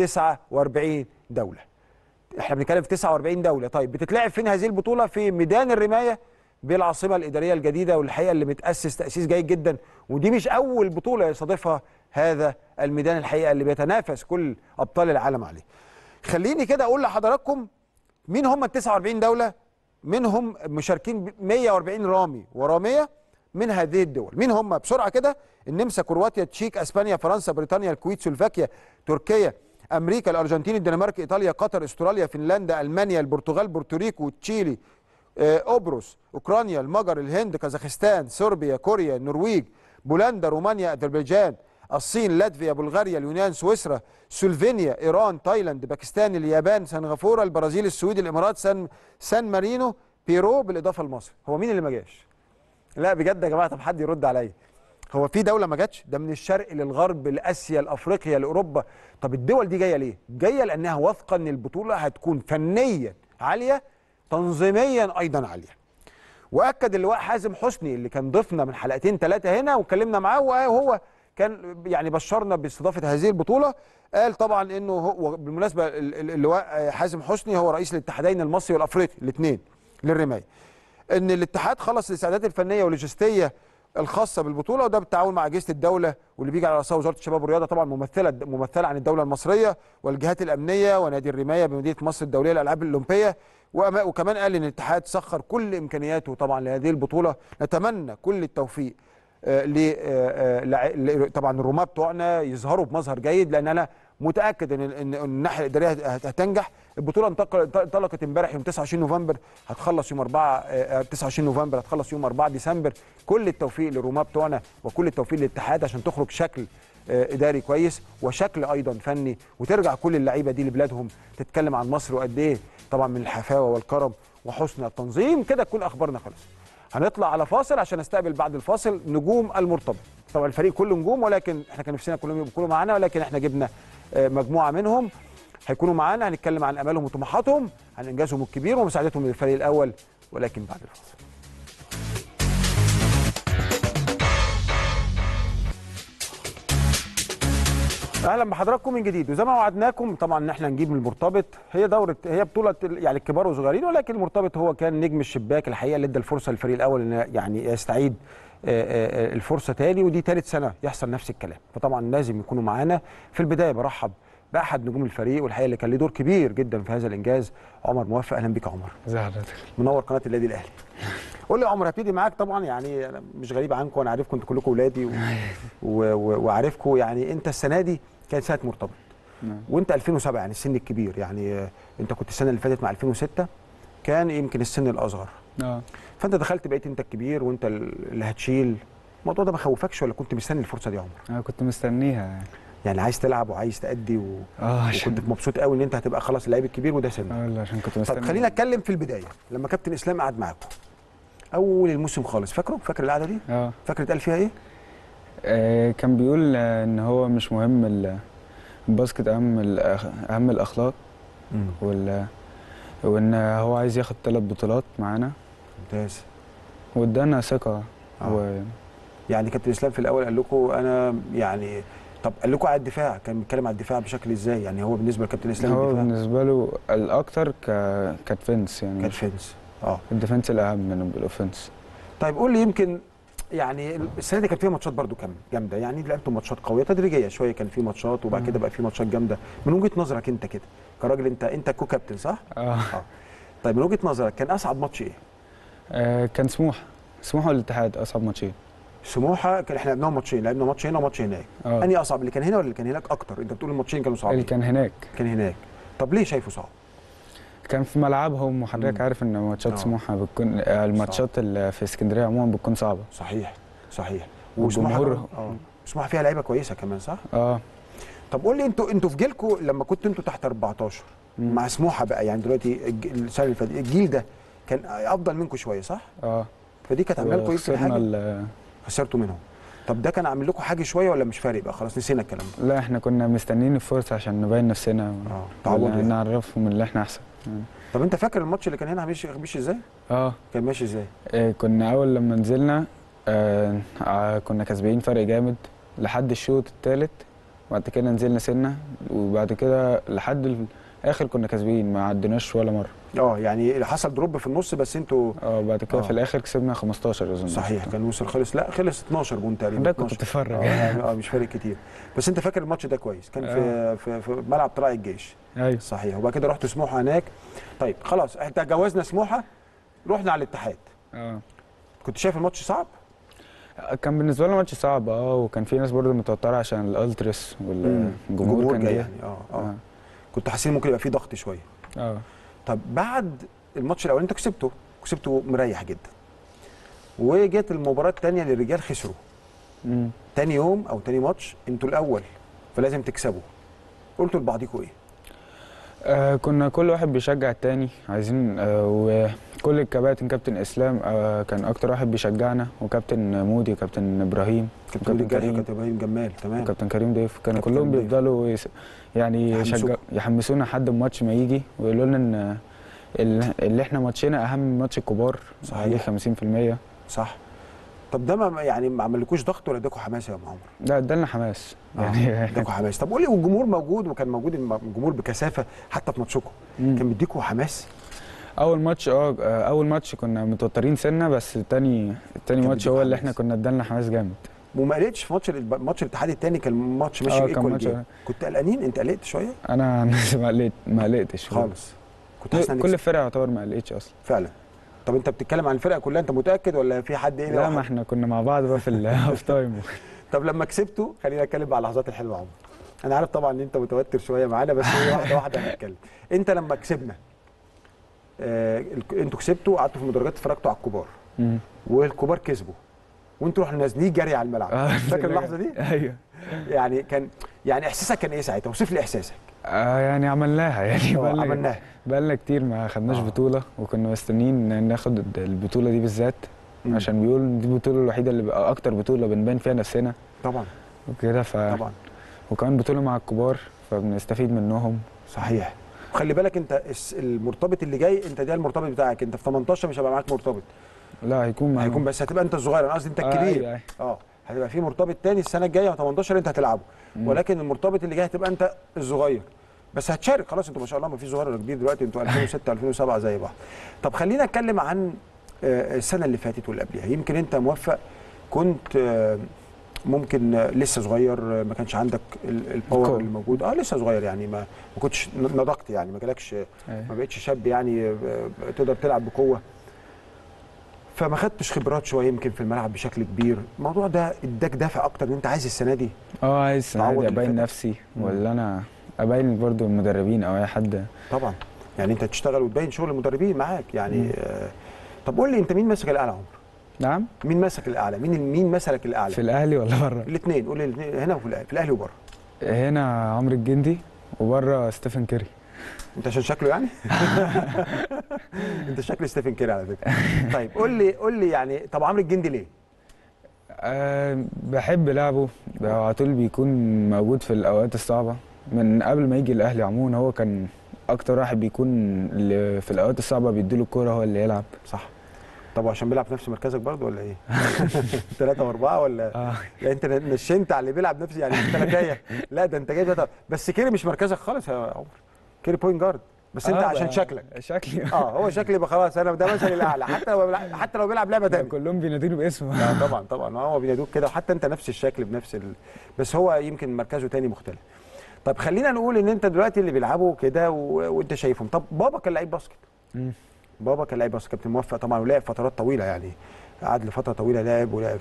49 دوله. احنا بنتكلم في 49 دوله. طيب بتتلعب فين هذه البطوله؟ في ميدان الرمايه بالعاصمه الاداريه الجديده، والحقيقه اللي متاسس تاسيس جيد جدا. ودي مش اول بطوله يستضيفها هذا الميدان الحقيقه اللي بيتنافس كل ابطال العالم عليه. خليني كده اقول لحضراتكم مين هم ال 49 دوله، منهم مشاركين 140 رامي وراميه من هذه الدول. مين هم بسرعه كده؟ النمسا، كرواتيا، تشيك، اسبانيا، فرنسا، بريطانيا، الكويت، سلوفاكيا، تركيا، امريكا، الارجنتين، الدنمارك، ايطاليا، قطر، استراليا، فنلندا، المانيا، البرتغال، بورتوريكو، تشيلي، قبرص، اوكرانيا، المجر، الهند، كازاخستان، صربيا، كوريا، النرويج، بولندا، رومانيا، اذربيجان، الصين، لاتفيا، بلغاريا، اليونان، سويسرا، سلوفينيا، ايران، تايلاند، باكستان، اليابان، سنغافوره، البرازيل، السويد، الامارات، سان مارينو، بيرو، بالاضافه لمصر. هو مين اللي ما جاش؟ لا بجد يا جماعه، طب حد يرد عليا. هو في دوله ما جاتش؟ ده من الشرق للغرب لاسيا لافريقيا لاوروبا. طب الدول دي جايه ليه؟ جايه لانها واثقه ان البطوله هتكون فنيا عاليه، تنظيميا ايضا عاليه. واكد اللواء حازم حسني اللي كان ضيفنا من حلقتين ثلاثه هنا واتكلمنا معاه، وهو كان يعني بشرنا باستضافه هذه البطوله. قال طبعا انه هو بالمناسبه اللواء حازم حسني هو رئيس الاتحادين المصري والافريقي الاثنين للرمايه، ان الاتحاد خلص الاستعدادات الفنيه واللوجستيه الخاصه بالبطوله، وده بالتعاون مع اجهزه الدوله واللي بيجي على راسها وزاره الشباب والرياضه، طبعا ممثله عن الدوله المصريه والجهات الامنيه ونادي الرمايه بمدينه مصر الدوليه للالعاب الاولمبيه. وكمان قال ان الاتحاد سخر كل امكانياته طبعا لهذه البطوله. نتمنى كل التوفيق طبعا الرماة بتوعنا يظهروا بمظهر جيد، لان انا متاكد ان الناحيه الاداريه هتنجح. البطوله انطلقت امبارح يوم 29 نوفمبر، هتخلص يوم 29 نوفمبر، هتخلص يوم 4 ديسمبر. كل التوفيق للرماة بتوعنا وكل التوفيق للاتحاد عشان تخرج شكل اداري كويس وشكل ايضا فني، وترجع كل اللعيبه دي لبلادهم تتكلم عن مصر وقد ايه طبعا من الحفاوه والكرم وحسن التنظيم. كده تكون اخبارنا خلص. هنطلع على فاصل عشان نستقبل بعد الفاصل نجوم المرتبط. طبعا الفريق كله نجوم، ولكن احنا كان نفسنا كلهم يبقوا معانا، ولكن احنا جبنا مجموعه منهم هيكونوا معانا. هنتكلم عن امالهم وطموحاتهم، عن انجازهم الكبير ومساعدتهم للفريق الاول، ولكن بعد الفاصل. اهلا بحضراتكم من جديد. وزي ما وعدناكم طبعا ان احنا نجيب من المرتبط. هي بطوله يعني الكبار وصغيرين، ولكن المرتبط هو كان نجم الشباك الحقيقه اللي ادى الفرصه للفريق الاول ان يعني يستعيد الفرصه تاني، ودي ثالث سنه يحصل نفس الكلام. فطبعا لازم يكونوا معانا. في البدايه برحب باحد نجوم الفريق والحقيقه اللي كان له دور كبير جدا في هذا الانجاز، عمر موفق. اهلا بيك يا عمر. ازي حضرتك؟ منور قناه النادي الاهلي. قول لي يا عمر، هبتدي معاك. طبعا يعني انا مش غريب عنكم، انا عارفكم انتوا كلكم اولادي وعارفكم. يعني انت السنه دي كانت سنه مرتبط، وانت 2007 يعني السن الكبير. يعني انت كنت السنه اللي فاتت مع 2006 كان يمكن السن الاصغر. فانت دخلت بقيت انت الكبير وانت اللي هتشيل. الموضوع ده ما خوفكش ولا كنت مستني الفرصه دي يا عمر؟ انا كنت مستنيها يعني عايز تلعب وعايز تأدي وكنت مبسوط قوي ان انت هتبقى خلاص اللعيب الكبير وده سنك. عشان كنت مستني. طب خلينا اتكلم في البدايه لما كابتن اسلام قعد معاكم اول الموسم خالص. فاكر القعده دي؟ فاكر اتقال فيها ايه؟ كان بيقول ان هو مش مهم الباسكت، اهم الاخلاق، وان هو عايز ياخد 3 بطولات معانا. ممتاز. وادانا ثقه. يعني كابتن اسلام في الاول قال لكم انا يعني، طب قال لكم على الدفاع، كان بيتكلم على الدفاع بشكل ازاي؟ يعني هو بالنسبه لكابتن اسلام هو بالنسبه له الاكتر كدفنس، يعني كدفنس. الديفنس الاهم من الاوفنس. طيب قول لي، يمكن يعني السنه دي كان فيها ماتشات برضو جامده، يعني لعبتوا ماتشات قويه تدريجيه شويه، كان في ماتشات وبعد كده بقى في ماتشات جامده. من وجهه نظرك انت كده كراجل، انت كو كابتن صح؟ طيب من وجهه نظرك كان اصعب ماتش ايه؟ كان سموحه والاتحاد اصعب ماتشين. سموحه كان احنا لعبناهم ماتشين، لعبنا ماتش هنا وماتش هناك. انهي اصعب، اللي كان هنا ولا اللي كان هناك اكتر؟ انت بتقول الماتشين كانوا صعبين. اللي كان هناك. كان هناك. طب ليه شايفه صعب؟ كان في ملعبهم، وحضرتك عارف ان ماتشات سموحه بتكون الماتشات اللي في اسكندريه عموما بتكون صعبه. صحيح صحيح. والجمهور سموحه فيها لعيبه كويسه كمان صح؟ اه. طب قول لي انتوا في جيلكم لما كنتوا انتوا تحت 14 مع سموحه بقى، يعني دلوقتي السنه اللي فاتت الجيل ده كان افضل منكم شويه صح؟ اه. فدي كانت عامله لكم يمكن حاجه خسرنا خسرتوا منهم. طب ده كان عامل لكم حاجه شويه ولا مش فارق بقى خلاص نسينا الكلام ده؟ لا احنا كنا مستنيين الفرصه عشان نبين نفسنا تعوضوا يعني. نعرفهم اللي احنا احسن. طب انت فاكر الماتش اللي كان هنا ماشي ازاي؟ كان ماشي ازاي؟ كنا اول لما نزلنا كنا كسبانين فرق جامد لحد الشوط الثالث، وبعد كده نزلنا سنه، وبعد كده لحد الاخر كنا كسبانين ما عدناش ولا مره. يعني حصل دروب في النص بس انتوا بعد كده في الاخر كسبنا 15 اظن. صحيح كان وصل خلص 12 جون تقريبا. ده كنت بتتفرج مش فارق كتير. بس انت فاكر الماتش ده كويس كان في ملعب طلائع الجيش. ايوه صحيح. وبعد كده رحت سموحه هناك. طيب خلاص احنا تجاوزنا سموحه رحنا على الاتحاد. كنت شايف الماتش صعب؟ كان بالنسبه لنا ماتش صعب وكان في ناس برضه متوتره عشان الالترس والجمهور كان جاي يعني كنت حاسين ممكن يبقى في ضغط شويه. طب بعد الماتش الاولاني انت كسبته مريح جدا، وجت المباراه الثانيه اللي الرجال خسروا. تاني يوم او تاني ماتش انتوا الاول فلازم تكسبوا. قلتوا لبعضيكوا ايه؟ كنا كل واحد بيشجع التاني عايزين وكل الكباتن كابتن اسلام كان اكتر واحد بيشجعنا، وكابتن مودي وكابتن ابراهيم كابتن كريم وكابتن ابراهيم جمال تمام وكابتن كريم ضيف كانوا كلهم بيفضلوا يعني يحمسونا لحد الماتش ما يجي ويقولوا لنا ان اللي احنا ماتشنا اهم من ماتش الكبار. صحيح 50%. صح. طب ده ما عملكوش ضغط ولا اداكوا حماس يا ابو عمرو؟ لا ادالنا حماس يعني اداكوا حماس. طب قولي والجمهور موجود وكان موجود الجمهور بكثافه حتى في ماتشكم كان بيديكوا حماس؟ اول ماتش كنا متوترين سنه، بس التاني ماتش هو اللي احنا كنا ادالنا حماس جامد. وما قلقتش في ماتش الاتحاد الثاني؟ كان ماتش ماشي ايكوال. كنت قلقانين؟ انت قلقت شويه؟ انا ما قلقتش خالص. كنت حاسس كل الفرق يعتبر ما قلقتش اصلا فعلا. طب انت بتتكلم عن الفرقه كلها انت متاكد ولا في حد ايه؟ لا ما احنا كنا مع بعض بقى في الهاف تايم. طب لما كسبتوا خلينا نتكلم بقى على اللحظات الحلوه يا عمر. انا عارف طبعا ان انت متوتر شويه معانا بس واحده واحده هنتكلم. انت لما كسبنا انتوا كسبتوا قعدتوا في المدرجات اتفرجتوا على الكبار والكبار كسبوا وانتوا رحنا نازلين جري على الملعب. فاكر اللحظه دي؟ ايوه. يعني احساسك كان ايه ساعتها؟ اوصف لي احساسك. يعني عملناها يعني عملناها بقالنا كتير ما خدناش بطوله، وكنا مستنيين ناخد البطوله دي بالذات عشان بيقولوا دي البطوله الوحيده اللي بقى اكتر بطوله بنبان فيها نفسنا طبعا وكده طبعا، وكمان بطوله مع الكبار فبنستفيد منهم. صحيح. وخلي بالك انت المرتبط اللي جاي انت ده المرتبط بتاعك، انت في 18 مش هيبقى معاك مرتبط. لا هيكون بس هتبقى انت الصغير، انا قصدي انت الكبير. هتبقى في مرتبط تاني السنه الجايه 18 انت هتلعبه، ولكن المرتبط اللي جاي هتبقى انت الصغير بس هتشارك. خلاص انتوا ما شاء الله ما فيش صغير ولا كبير دلوقتي، انتوا 2006 2007 زي بعض. طب خلينا نتكلم عن السنه اللي فاتت واللي قبلها. يمكن انت موفق كنت ممكن لسه صغير، ما كانش عندك الباور اللي موجود، لسه صغير يعني ما كنتش نضجت، يعني ما جالكش ما بقتش شاب يعني تقدر تلعب بقوه، فما خدتش خبرات شويه يمكن في الملعب بشكل كبير. الموضوع ده اداك دافع اكتر ان انت عايز السنه دي عايز السنه دي ابين نفسي، ولا انا ابين برضو المدربين او اي حد طبعا، يعني انت تشتغل وتبين شغل المدربين معاك يعني. طب قول لي انت مين ماسك الاعلى يا عمر؟ نعم مين ماسك الاعلى؟ مين مسك الاعلى في الاهلي ولا بره؟ الاثنين. قول لي هنا وفي الاهلي، في الاهلي وبره. هنا عمرو الجندي وبره ستيفن كيري. انت عشان شكله يعني انت شكل ستيفن كيري على فكره. طيب قول لي يعني، طب عمرو الجندي ليه؟ بحب لعبه على طول، بيكون موجود في الاوقات الصعبه من قبل ما يجي الاهلي. عموما هو كان اكتر واحد بيكون اللي في الاوقات الصعبه بيديله الكوره هو اللي يلعب. صح. طب عشان بيلعب في نفس مركزك برضه ولا ايه؟ 3 و4 ولا يعني انت نشنت على اللي بيلعب نفس يعني الثلاثيه؟ لا ده انت جايب بس كيري مش مركزك خالص يا عمر، كيري بوينت جارد بس انت عشان شكلي هو شكلي يبقى خلاص انا ده مثلي الاعلى، حتى لو بيلعب لعبه ثانيه كلهم بينادينه باسمه. طبعا هو بينادوك كده، وحتى انت نفس الشكل بنفس بس هو يمكن مركزه ثاني مختلف. طب خلينا نقول ان انت دلوقتي اللي بيلعبوا كده وانت شايفهم. طب بابا كان لعيب باسكت. بابا كان لعيب باسكت، كابتن موفق طبعا، ولعب فترات طويله يعني، قعد لفتره طويله لعب، ولعب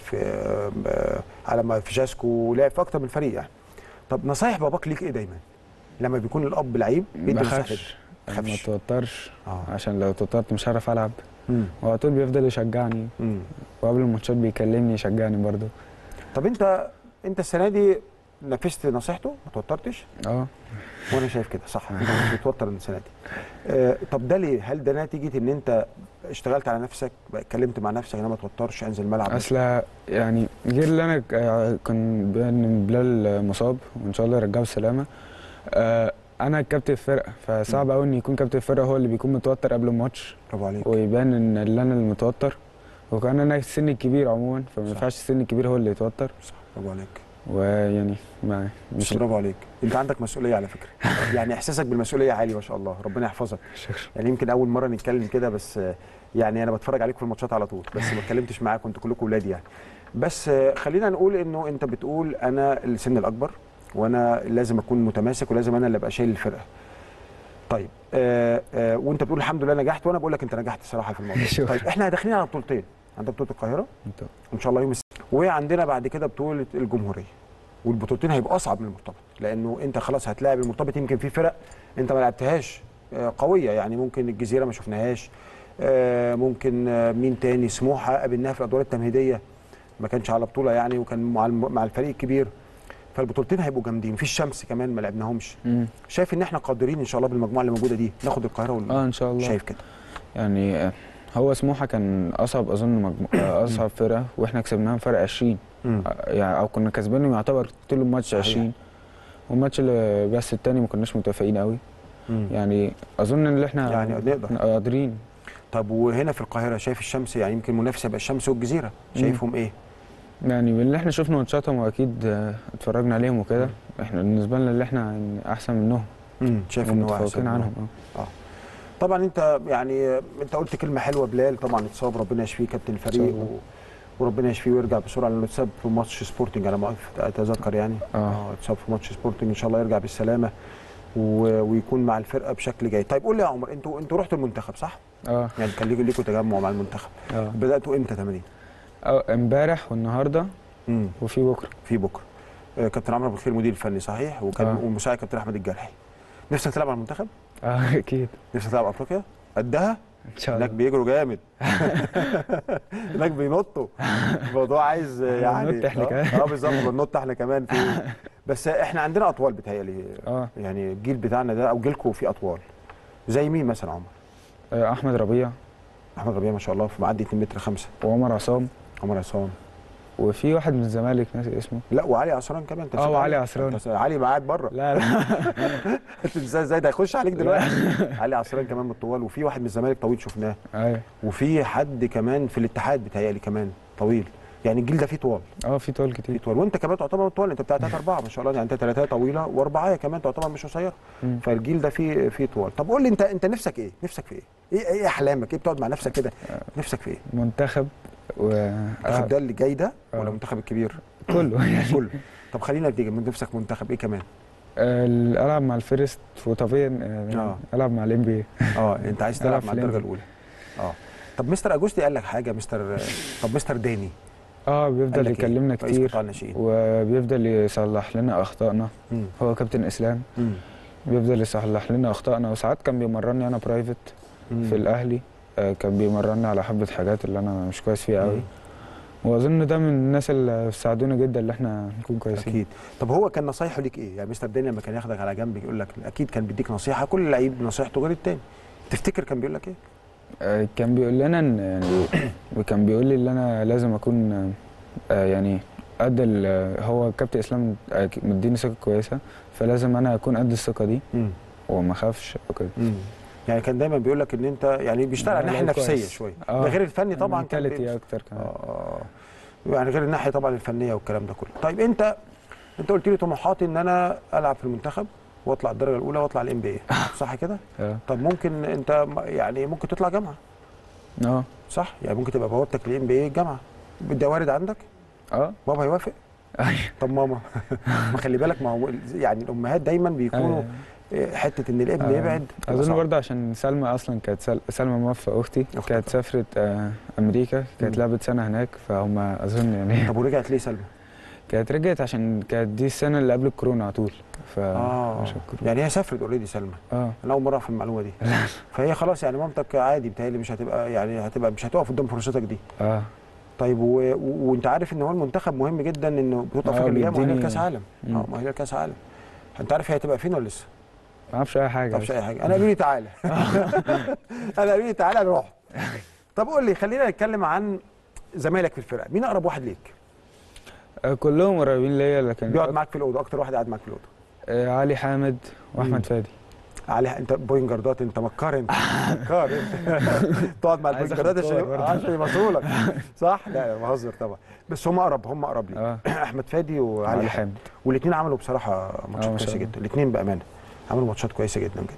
في جاسكو، ولعب في اكتر من فريق يعني. طب نصايح باباك ليك ايه دايما لما بيكون الاب لعيب؟ ما ما تخافش. توترش عشان لو توترت مش هعرف العب. هو على طول بيفضل يشجعني وقبل الماتشات بيكلمني يشجعني برضه. طب انت السنه دي نفذت نصيحته ما توترتش؟ وانا شايف كده صح، انت مش بتوتر السنه دي. طب ده ليه؟ هل ده نتيجه ان انت اشتغلت على نفسك، اتكلمت مع نفسك ان انا ما اتوترش انزل الملعب؟ اصل يعني غير اللي انا كان بين بلال مصاب وان شاء الله يرجعه بالسلامه. انا كابتن الفرقه، فصعب قوي ان يكون كابتن الفرقه هو اللي بيكون متوتر قبل الماتش. برافو عليك. ويبان ان اللي انا المتوتر، وكان انا السن الكبير عموما فما ينفعش السن الكبير هو اللي يتوتر. صح، برافو عليك. ويعني مش برافو عليك، انت عندك مسؤوليه على فكره. يعني احساسك بالمسؤوليه عالي ما شاء الله، ربنا يحفظك. يعني يمكن اول مره نتكلم كده، بس يعني انا بتفرج عليكم في الماتشات على طول، بس ما اتكلمتش معاكم، انتوا كلكم ولاد يعني. بس خلينا نقول انه انت بتقول انا السن الاكبر وانا لازم اكون متماسك ولازم انا اللي ابقى شايل الفرقه. طيب وانت بتقول الحمد لله نجحت، وانا بقول لك انت نجحت الصراحه في الموضوع. طيب احنا داخلين على بطولتين، عندنا بطوله القاهره ان شاء الله يوم وعندنا بعد كده بطوله الجمهوريه، والبطولتين هيبقوا اصعب من المرتبط، لانه انت خلاص هتلاعب المرتبط. يمكن في فرق انت ما لعبتهاش قويه، يعني ممكن الجزيره ما شفناهاش، ممكن مين تاني، سموحه قابلناها في الادوار التمهيديه ما كانش على بطوله يعني، وكان مع الفريق الكبير. فالبطولتين هيبقوا جامدين، في الشمس كمان ما لعبناهمش. شايف ان احنا قادرين ان شاء الله بالمجموعه اللي موجوده دي ناخد القاهره ان شاء الله. شايف كده يعني هو سموحه كان اصعب اظن اصعب فرقه، واحنا كسبناهم فرق 20 يعني، او كنا كسبانهم يعتبر طول الماتش 20. والماتش اللي بس الثاني ما كناش متوفقين قوي. يعني اظن ان احنا يعني نقدر قادرين. طب وهنا في القاهره شايف الشمس، يعني يمكن منافسه يبقى الشمس والجزيره، شايفهم ايه؟ يعني من اللي احنا شفنا ماتشاتهم واكيد اتفرجنا عليهم وكده، احنا بالنسبه لنا اللي احنا احسن منهم. شايف ان هو متفوقين عنهم. طبعا انت يعني انت قلت كلمه حلوه، بلال طبعا اتصاب، ربنا يشفيه كابتن الفريق وربنا يشفيه ويرجع بسرعه، لانه اتصاب في ماتش سبورتنج على ما اتذكر يعني. اتصاب في ماتش سبورتنج، ان شاء الله يرجع بالسلامه ويكون مع الفرقه بشكل جيد. طيب قول لي يا عمر، انتوا رحتوا المنتخب صح؟ يعني كان ليكوا تجمع مع المنتخب. بداتوا امتى تمارين؟ امبارح والنهارده وفي بكره. في بكره. كابتن عمرو ابو الخير مدير الفني صحيح، وكان ومساعد كابتن احمد الجرحي. نفسك تلعب على المنتخب؟ اكيد. نفسك تلعب افريقيا؟ قدها؟ ان شاء الله. هناك بيجروا جامد. هناك بينطوا. الموضوع عايز يعني بننط احنا كمان. بالظبط، بننط احنا كمان في. بس احنا عندنا اطوال بتهيألي. يعني الجيل بتاعنا ده او جيلكم فيه اطوال. زي مين مثلا عمر؟ احمد ربيع. احمد ربيع ما شاء الله في معدي 2 متر 5. وعمر عصام. عمر عصام. وفي واحد من الزمالك ناسي اسمه. لا وعلي عصران كمان. انت وعلي عصران. علي قاعد بره. لا انت ازاي ده هيخش عليك دلوقتي؟ علي عصران كمان من الطوال، وفي واحد من الزمالك طويل شفناه. ايوه. وفي حد كمان في الاتحاد بتهيألي كمان طويل. يعني الجيل ده فيه طوال. في طوال كتير. في طوال، وانت كمان تعتبر طوال، انت بتاع 3 4 ما شاء الله، يعني انت 3 طويله واربعه كمان تعتبر مش قصيره. فالجيل ده فيه طوال. طب قول لي انت نفسك ايه؟ نفسك في ايه؟ ايه احلامك؟ ايه بتقعد مع نفسك كده؟ نفسك في ايه؟ منتخب المنتخب ده اللي جاي ده ولا المنتخب الكبير؟ كله يعني. كله. طب خلينا نتيجه من نفسك منتخب ايه كمان؟ العب مع الفيرست وطبيعي العب مع الام بي. انت عايز تلعب مع الدرجه الاولى. طب مستر اجوستي قال لك حاجه؟ طب مستر داني بيفضل يكلمنا كتير وبيفضل يصلح لنا اخطائنا. هو كابتن اسلام. بيفضل يصلح لنا اخطائنا، وساعات كان بيمرني انا برايفت في الاهلي. كان بيمرني على حبه حاجات اللي انا مش كويس فيها قوي. واظن ده من الناس اللي ساعدونا جدا اللي احنا نكون كويسين. اكيد. طب هو كان نصايحه ليك ايه؟ يعني مستر داني لما كان ياخدك على جنب يقول لك، اكيد كان بيديك نصيحه، كل لعيب نصيحته غير التاني. تفتكر كان بيقول لك ايه؟ كان بيقول لنا يعني كان بيقول لي ان انا لازم اكون يعني قد هو كابتن اسلام مديني ثقه كويسه، فلازم انا اكون قد الثقه دي وما اخافش وكده. يعني كان دايما بيقول لك ان انت يعني بيشتغل على الناحيه النفسيه شويه، ده غير الفني طبعا. كان اكتر كمان. يعني غير الناحيه طبعا الفنيه والكلام ده كله. طيب انت قلت لي طموحاتي ان انا العب في المنتخب واطلع الدرجه الاولى واطلع الام بي اي، صح كده؟ طب ممكن انت يعني ممكن تطلع جامعه. صح؟ يعني ممكن تبقى بوابتك للام بي اي الجامعه. ده وارد عندك؟ بابا هيوافق؟ طب ماما ما خلي بالك، ما هو يعني الامهات دايما بيكونوا حته ان الابن يبعد. اظن برضه عشان سلمى اصلا كانت سلمى موفق اختي كانت سافرت امريكا، كانت لعبت سنه هناك، فهم اظن يعني. طب ورجعت ليه سلمى؟ كانت رجعت عشان كانت دي السنه اللي قبل الكورونا على طول، فشكروا. يعني هي سافرت اوريدي سلمى. انا اول مره اعرف المعلومه دي. فهي خلاص يعني مامتك عادي بتهيألي مش هتبقى يعني مش هتقف قدام فرصتك دي. طيب وانت عارف ان هو المنتخب مهم جدا انه بطوله افريقيا اللي جايه مؤهله لكاس عالم. مؤهله لكاس عالم. انت عارف هي هتبقى فين ولا لسه؟ ما اعرفش اي حاجه. ما اعرفش اي حاجه. انا قالوا لي تعالى. انا قالوا لي تعالى نروح. طب قول لي، خلينا نتكلم عن زمايلك في الفرقه، مين اقرب واحد ليك؟ كلهم قريبين ليا، لكن بيقعد معاك في الاوضه، اكتر واحد قاعد معاك في الاوضه؟ علي حامد واحمد فادي. علي، انت بوينت جاردات، انت مكار، انت مكار انت. تقعد مع البوينت جاردات عشان يمسولك. صح؟ لا بهزر طبعا، بس هم اقرب لي. احمد فادي وعلي حامد، والاثنين عملوا بصراحه ماتشات كويسه جدا، الاثنين بامانه عملوا ماتشات كويسه جدا جدا.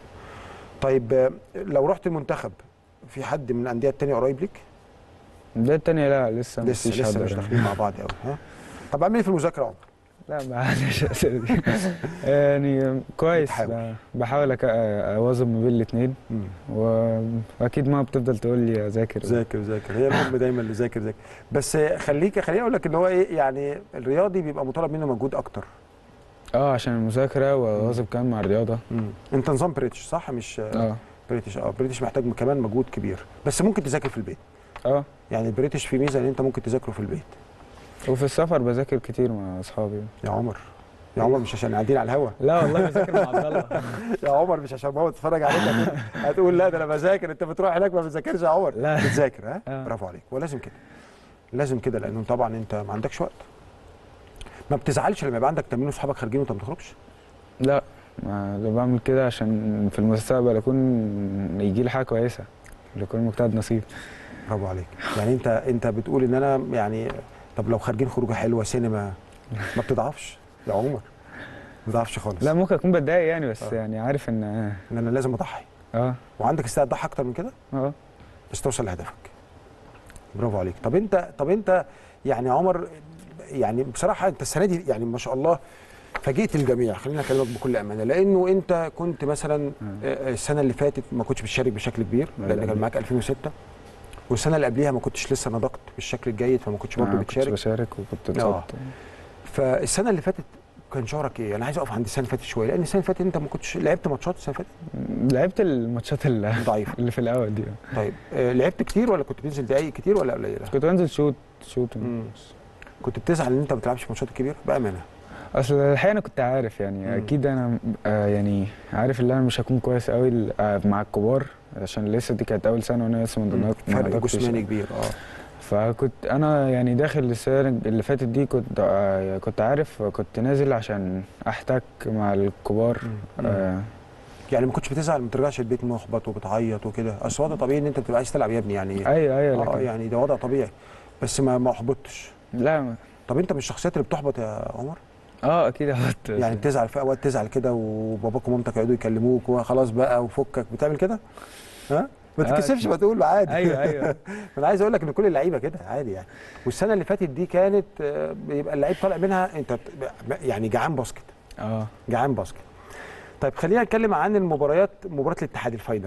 طيب لو رحت المنتخب، في حد من الانديه الثانيه قريب ليك؟ الانديه الثانيه لا، لسه مش داخلين مع بعض قوي. ها؟ طب اعمل ايه في المذاكره يا عمر؟ لا ما عنديش اسئله دي. يعني كويس، بحاول اوازن ما بين الاثنين، واكيد ما بتفضل تقول لي ذاكر هي الام دايما اللي ذاكر. بس خليني اقول لك ان هو ايه، يعني الرياضي بيبقى مطالب منه مجهود اكتر. عشان المذاكره واواظب كمان مع الرياضه. انت نظام بريتش صح؟ مش بريتش محتاج كمان مجهود كبير، بس ممكن تذاكر في البيت. يعني البريتش فيه ميزه ان انت ممكن تذاكره في البيت، وفي السفر بذاكر كتير مع اصحابي. يا عمر مش عشان قاعدين على الهوا. لا والله بذاكر مع عبد الله. يا عمر مش عشان ماما تتفرج عليك هتقول لا ده انا بذاكر، انت بتروح هناك ما بتذاكرش يا عمر. لا بتذاكر. برافو عليك. ولازم كده، لازم كده، لانه طبعا انت ما عندكش وقت. ما بتزعلش لما يبقى عندك تمرين واصحابك خارجين وانت ما بتخرجش؟ لا، ما بعمل كده عشان في المستقبل يجي لي حاجه كويسه، يكون مجتهد نصيب. برافو عليك. يعني انت بتقول ان انا يعني، طب لو خارجين خروجه حلوه سينما ما بتضعفش يا عمر؟ ما بتضعفش خالص؟ لا ممكن اكون بتضايق يعني، بس يعني عارف ان انا لازم اضحي. وعندك استعداد تضحي اكتر من كده؟ بس توصل لهدفك. برافو عليك. طب انت يعني يا عمر، يعني بصراحه انت السنه دي يعني ما شاء الله فاجئت الجميع، خلينا اكلمك بكل امانه، لانه انت كنت مثلا السنه اللي فاتت ما كنتش بتشارك بشكل كبير لان كان معاك 2006، والسنه اللي قبليها ما كنتش لسه نضجت بالشكل الجيد فما كنتش برضه بتشارك. كنت بشارك وكنت اتصبت. فالسنه اللي فاتت كان شعورك ايه؟ انا عايز اقف عند السنه اللي فاتت شويه، لان السنه اللي فاتت انت ما كنتش لعبت ماتشات السنه اللي فاتت؟ لعبت الماتشات الضعيفه اللي في الاول دي. طيب لعبت كتير ولا كنت بتنزل دقايق كتير ولا قليله؟ كنت بنزل شوط. كنت بتزعل ان انت ما بتلعبش ماتشات كبيره بامانه؟ اصل الحقيقه انا كنت عارف يعني اكيد انا يعني عارف ان انا مش هكون كويس قوي مع الكبار، عشان لسه دي كانت اول سنه وانا لسه ما فرق جسماني كبير. فكنت انا يعني داخل السنه اللي فاتت دي كنت عارف، كنت نازل عشان احتك مع الكبار. يعني ما كنتش بتزعل، ما ترجعش البيت محبط وبتعيط وكده؟ اصل وضع طبيعي ان انت بتبقى عايز تلعب يا ابني يعني. ايوه يعني ده وضع طبيعي، بس ما احبطتش؟ لا. طب انت من الشخصيات اللي بتحبط يا عمر؟ اكيد احبط. يعني بتزعل في اوقات، تزعل كده وباباك ومامتك يقعدوا يكلموك وخلاص بقى وفكك، بتعمل كده؟ ما تتكسفش، ما تقول عادي. ايوه انا عايز اقول لك ان كل اللعيبه كده عادي يعني. والسنه اللي فاتت دي كانت بيبقى اللعيب طالع منها انت يعني جعان باسكت. جعان باسكت. طيب خلينا نتكلم عن مباراه الاتحاد الفاينل.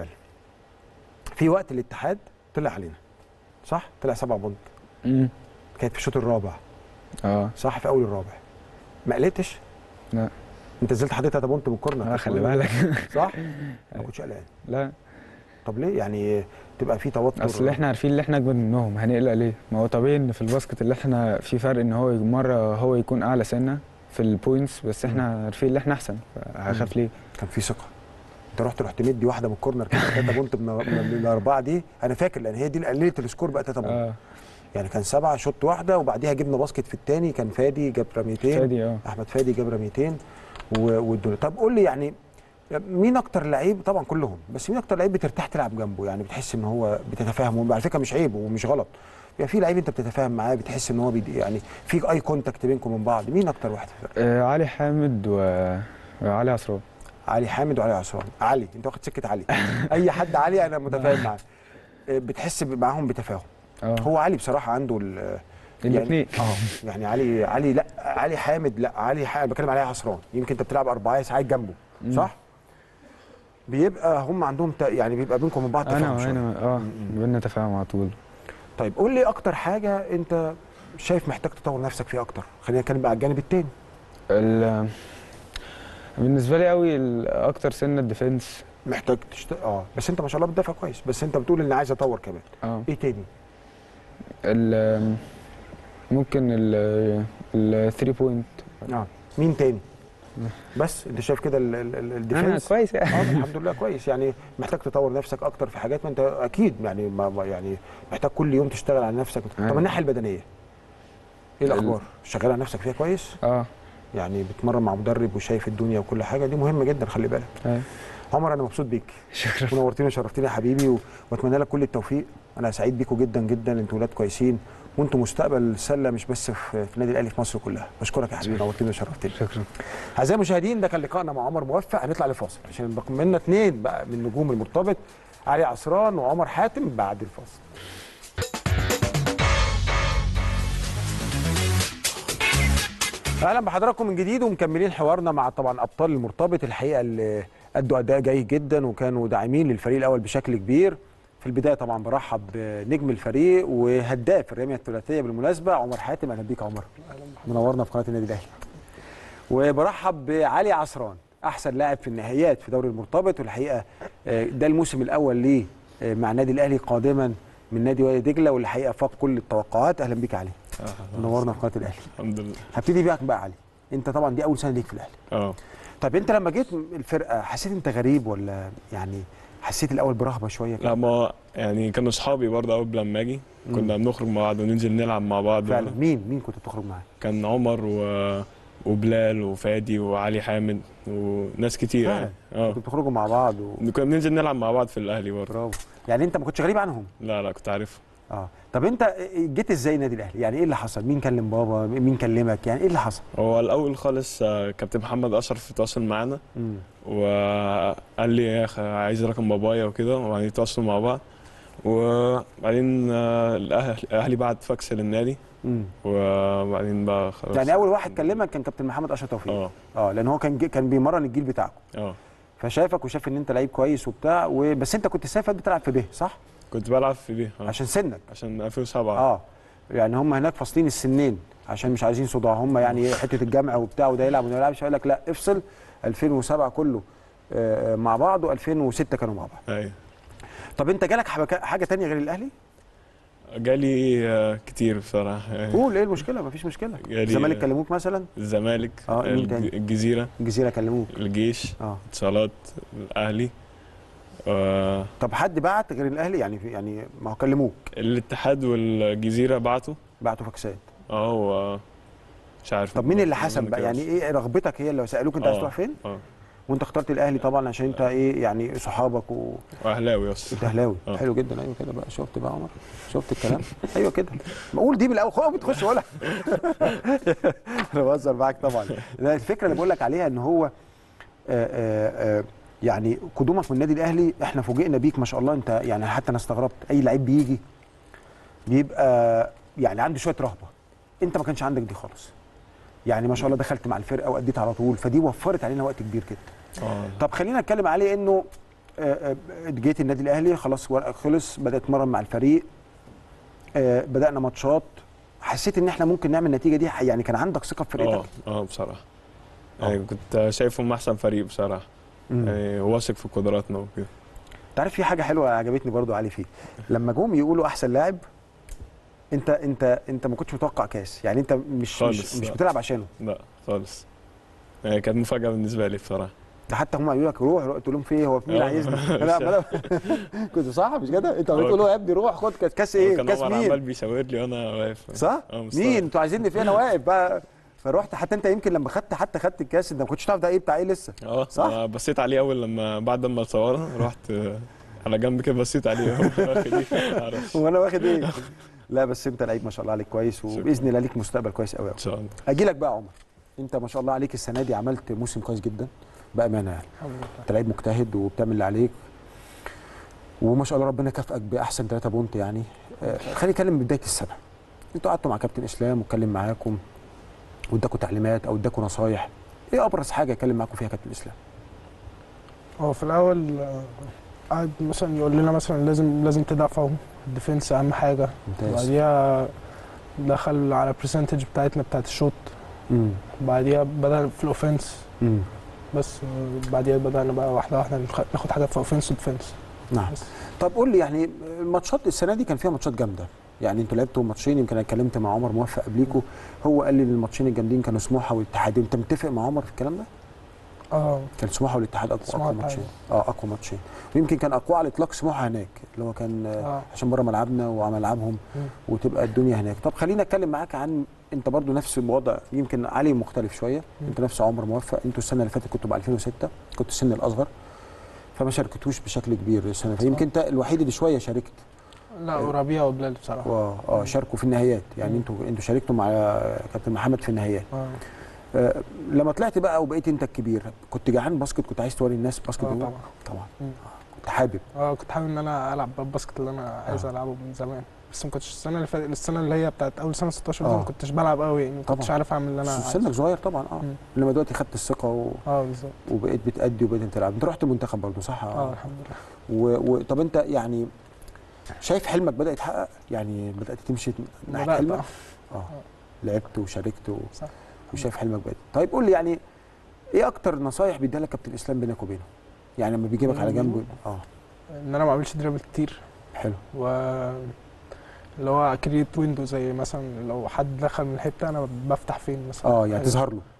في وقت الاتحاد طلع علينا صح؟ طلع 7 بونت. كانت في الشوط الرابع. صح، في اول الرابع. ما قلقتش؟ لا. انت نزلت حطيت 3 بونت من الكورنر. خلي بالك. صح؟ ما كنتش قلقان؟ لا. طب ليه؟ يعني تبقى في توتر؟ اصل احنا عارفين ان احنا اجمد منهم، هنقلق ليه؟ ما هو طبيعي ان في الباسكت اللي احنا في فرق ان هو مره هو يكون اعلى سنه في البوينتس، بس احنا عارفين ان احنا احسن، فهخاف ليه؟ كان في ثقه. انت رحت مدي واحده من الكورنر كده 3 بونت من الاربعه دي، انا فاكر لان هي دي اللي قللت السكور بقى 3 بونت. يعني كان 7 شوط واحده، وبعديها جبنا باسكت في الثاني، كان فادي جاب رميتين. احمد فادي جاب رميتين والدنيا. طب قول لي يعني مين اكتر لعيب، طبعا كلهم، بس مين اكتر لعيب بترتاح تلعب جنبه؟ يعني بتحس ان هو بتتفاهم، على فكره مش عيب ومش غلط، يعني في لعيب انت بتتفاهم معاه، بتحس ان هو يعني في اي كونتاكت بينكم من بعض. مين اكتر واحد في الفرقه؟ علي حامد وعلي عصران. علي حامد وعلي عصران. علي انت واخد سكه علي. اي حد علي انا متفاهم معاه. بتحس معاهم بتفاهم. هو علي بصراحه عنده الاثنين. يعني علي لا علي حامد، لا علي حامد بتكلم عليه عصران، يمكن انت بتلعب 4 ساعات جنبه صح؟ بيبقى هم عندهم يعني بيبقى بينكم من بعض تفاهم شويه. انا بينا تفاهم على طول. طيب قول لي اكتر حاجه انت شايف محتاج تطور نفسك فيها اكتر، خلينا نتكلم بقى على الجانب الثاني. بالنسبه لي قوي اكتر سنه الديفنس. محتاج بس انت ما شاء الله بتدافع كويس، بس انت بتقول ان عايز اطور كمان. ايه تاني؟ ممكن ال 3 بوينت. مين تاني؟ بس انت شايف كده الديفنس كويس يعني. الحمد لله كويس. يعني محتاج تطور نفسك اكتر في حاجات، ما انت اكيد يعني يعني محتاج كل يوم تشتغل على نفسك. طب الناحيه البدنيه ايه الاخبار؟ شغال على نفسك فيها كويس؟ يعني بتمرن مع مدرب وشايف الدنيا وكل حاجه، دي مهمه جدا، خلي بالك. عمر انا مبسوط بيك. شكرا. ونورتني وشرفتني يا حبيبي، واتمنى لك كل التوفيق. انا سعيد بيكم جدا جدا، انتوا ولاد كويسين، وانتم مستقبل السله مش بس في النادي الاهلي، في مصر كلها. بشكرك يا حبيبي، نورتني وشرفتني. شكرا. اعزائي المشاهدين، ده كان لقائنا مع عمر موفق. هنطلع لفاصل عشان باقي لنا 2 بقى من نجوم المرتبط، علي عصران وعمر حاتم، بعد الفاصل. اهلا بحضراتكم من جديد، ومكملين حوارنا مع طبعا ابطال المرتبط الحقيقه اللي ادوا اداء جيد جدا وكانوا داعمين للفريق الاول بشكل كبير. في البدايه طبعا برحب بنجم الفريق وهداف الرميه الثلاثيه بالمناسبه عمر حاتم. اهلا بيك يا عمر، منورنا في قناه النادي الاهلي. وبرحب بعلي عصران، احسن لاعب في النهائيات في دوري المرتبط، والحقيقه ده الموسم الاول ليه مع النادي الاهلي قادما من نادي وادي دجله، والحقيقه فاق كل التوقعات. اهلا بيك يا علي، منورنا في قناه الاهلي. الحمد لله. هبتدي بيك بقى علي، انت طبعا دي اول سنه ليك في الاهلي. طب انت لما جيت الفرقه حسيت انت غريب، ولا يعني حسيت الاول برهبه شويه كده؟ لا، ما يعني كانوا اصحابي برضه اول لما اجي كنا بنخرج مع بعض وننزل نلعب مع بعض. فعلا. مين كنت بتخرج معاه؟ كان عمر وبلال وفادي وعلي حامد وناس كتير يعني. كنتوا بتخرجوا مع بعض كنا بننزل نلعب مع بعض في الاهلي برضه. برافو. يعني انت ما كنتش غريب عنهم؟ لا كنت عارفهم. طب انت جيت ازاي النادي الاهلي؟ يعني ايه اللي حصل؟ مين كلم بابا؟ مين كلمك؟ يعني ايه اللي حصل؟ هو الاول خالص كابتن محمد اشرف تواصل معانا وقال لي يا اخي عايز رقم بابايا وكده، وبعدين تواصلوا مع بعض، وبعدين الاهلي بعت فاكس للنادي، وبعدين بقى خلاص. يعني اول واحد كلمك كان كابتن محمد اشرف توفيق؟ لان هو كان بيمرن الجيل بتاعكم. فشافك وشاف ان انت لعيب كويس وبتاع بس انت كنت سافر بتلعب في صح؟ كنت بلعب في بيه. عشان سنك؟ عشان 2007. يعني هم هناك فاصلين السنين عشان مش عايزين صداع، هم يعني حته الجمع وبتاع، وده يلعب وده ما يلعبش، يقول لك لا افصل. 2007 كله مع بعض، و2006 كانوا مع بعض. ايوه. طب انت جالك حاجه ثانيه غير الاهلي؟ جالي كتير بصراحه. قول ايه المشكله؟ مفيش مشكله. الزمالك كلموك مثلا؟ الزمالك. مين تاني؟ الجزيره كلموك. الجيش. اتصالات. الاهلي. طب حد بعت غير الاهلي؟ يعني ما هو كلموك. الاتحاد والجزيره بعتوا فاكسات. مش عارف. طب مين اللي حسب بقى؟ يعني ايه رغبتك هي اللي سالوك انت عايز تروح فين؟ وانت اخترت الاهلي طبعا عشان انت ايه يعني صحابك واهلاوي اصلا. انت اهلاوي. حلو جدا. ايوه كده بقى. شفت بقى عمر؟ شفت الكلام؟ ايوه كده. بقول دي من الاول خالص بتخش ولا انا بهزر معاك طبعا. الفكره اللي بقول لك عليها ان هو يعني قدومك من النادي الاهلي احنا فوجئنا بيك ما شاء الله. انت يعني حتى انا استغربت، اي لعيب بيجي بيبقى يعني عنده شويه رهبه، انت ما كانش عندك دي خالص. يعني ما شاء الله دخلت مع الفرقه واديت على طول، فدي وفرت علينا وقت كبير جدا. طب خلينا نتكلم عليه انه جيت النادي الاهلي خلاص، ورقك خلص، بدات تتمرن مع الفريق، بدانا ماتشات، حسيت ان احنا ممكن نعمل النتيجه دي؟ يعني كان عندك ثقه في فرقتك؟ بصراحه يعني كنت شايفهم احسن فريق بصراحه، واثق في قدراتنا وكده. انت عارف في حاجه حلوه عجبتني برضو علي فيه، لما جم يقولوا احسن لاعب انت ما كنتش متوقع كاس، يعني انت مش بتلعب عشانه؟ لا خالص. كانت مفاجاه بالنسبه لي بصراحه. ده حتى هم قالوا لك روح، قلت لهم في ايه؟ هو مين عايزني؟ لا كنت صح مش كده؟ انت بتقول له يا ابني روح خد كاس ايه؟ كاس مين؟ عمال بيشاور لي وانا واقف. صح؟ مين انتوا عايزيني فين؟ انا واقف بقى. فرحت حتى انت يمكن لما خدت الكاس انت ما كنتش تعرف ده ايه بتاع ايه لسه. صح؟ انا بصيت عليه اول لما بعد ما اتصورنا رحت على جنب كده بصيت عليه وانا واخد ايه؟ لا بس انت لعيب ما شاء الله عليك كويس، وباذن الله ليك مستقبل كويس قوي ان شاء الله. اجي لك بقى عمر، انت ما شاء الله عليك السنه دي عملت موسم كويس جدا بامانه يعني. انت لعيب مجتهد وبتعمل اللي عليك، وما شاء الله ربنا يكافئك باحسن 3 بونت يعني. خلينا نتكلم من بدايه السنه. انتوا قعدتوا مع كابتن اسلام واتكلم معاكم واداكوا تعليمات او اداكوا نصايح، ايه ابرز حاجه اتكلم معاكم فيها كابتن اسلام؟ هو في الاول قعد مثلا يقول لنا مثلا لازم تدافعوا، الديفنس اهم حاجه. بعديها دخل على البرسنتج بتاعتنا بتاعت الشوط. بعديها بدأ في الاوفنس. بس بعديها بدانا بقى واحده واحده ناخد حاجات في اوفنس وديفنس. نعم. طب قول لي يعني الماتشات السنه دي كان فيها ماتشات جامده، يعني انتوا لعبتوا ماتشين، يمكن انا اتكلمت مع عمر موفق قبليكوا، هو قال لي ان الماتشين الجامدين كانوا سموحه والاتحاد، انت متفق مع عمر في الكلام ده؟ كان سموحه والاتحاد اقوى ماتشين. اقوى ماتشين، ويمكن كان اقوى على الاطلاق سموحه هناك اللي هو كان عشان بره ملعبنا وملعبهم وتبقى الدنيا هناك. طب خلينا اتكلم معاك عن انت برضو نفس الوضع، يمكن علي مختلف شويه، انت نفس عمر موفق، انتوا السنه اللي فاتت كنتوا ب 2006 كنتوا السن الاصغر فما شاركتوش بشكل كبير السنه، فيمكن انت الوحيد اللي شويه شاركت. لا وربيع وبلال بصراحه شاركوا في النهائيات، يعني انتوا شاركتوا مع كابتن محمد في النهائيات. لما طلعت بقى وبقيت انت الكبير، كنت جعان باسكت، كنت عايز توري الناس باسكت؟ طبعا كنت حابب كنت حابب ان انا العب الباسكت اللي انا عايز العبه من زمان، بس ما كنتش السنه اللي فاتت، السنه اللي هي بتاعت اول سنه 16 دي ما كنتش بلعب قوي، يعني ما كنتش عارف اعمل اللي انا عايزه. سنك صغير طبعا. انما دلوقتي خدت الثقه بالظبط، وبقيت بتأدي وبقيت بتلعب. انت رحت المنتخب برضه صح؟ الحمد لله. طب انت يعني شايف حلمك بدأ يتحقق؟ يعني بدأت تمشي ناحيه حلمك؟ لعبت وشاركت صح، وشايف حلمك بدأ. طيب قول لي يعني ايه اكتر نصايح بيديها لك كابتن اسلام بينك وبينه؟ يعني لما بيجيبك على جنب ان انا ما اعملش دريبل كتير. حلو. اللي هو كريت ويندو، زي مثلا لو حد دخل من حته انا بفتح فين مثلا. يعني تظهر له.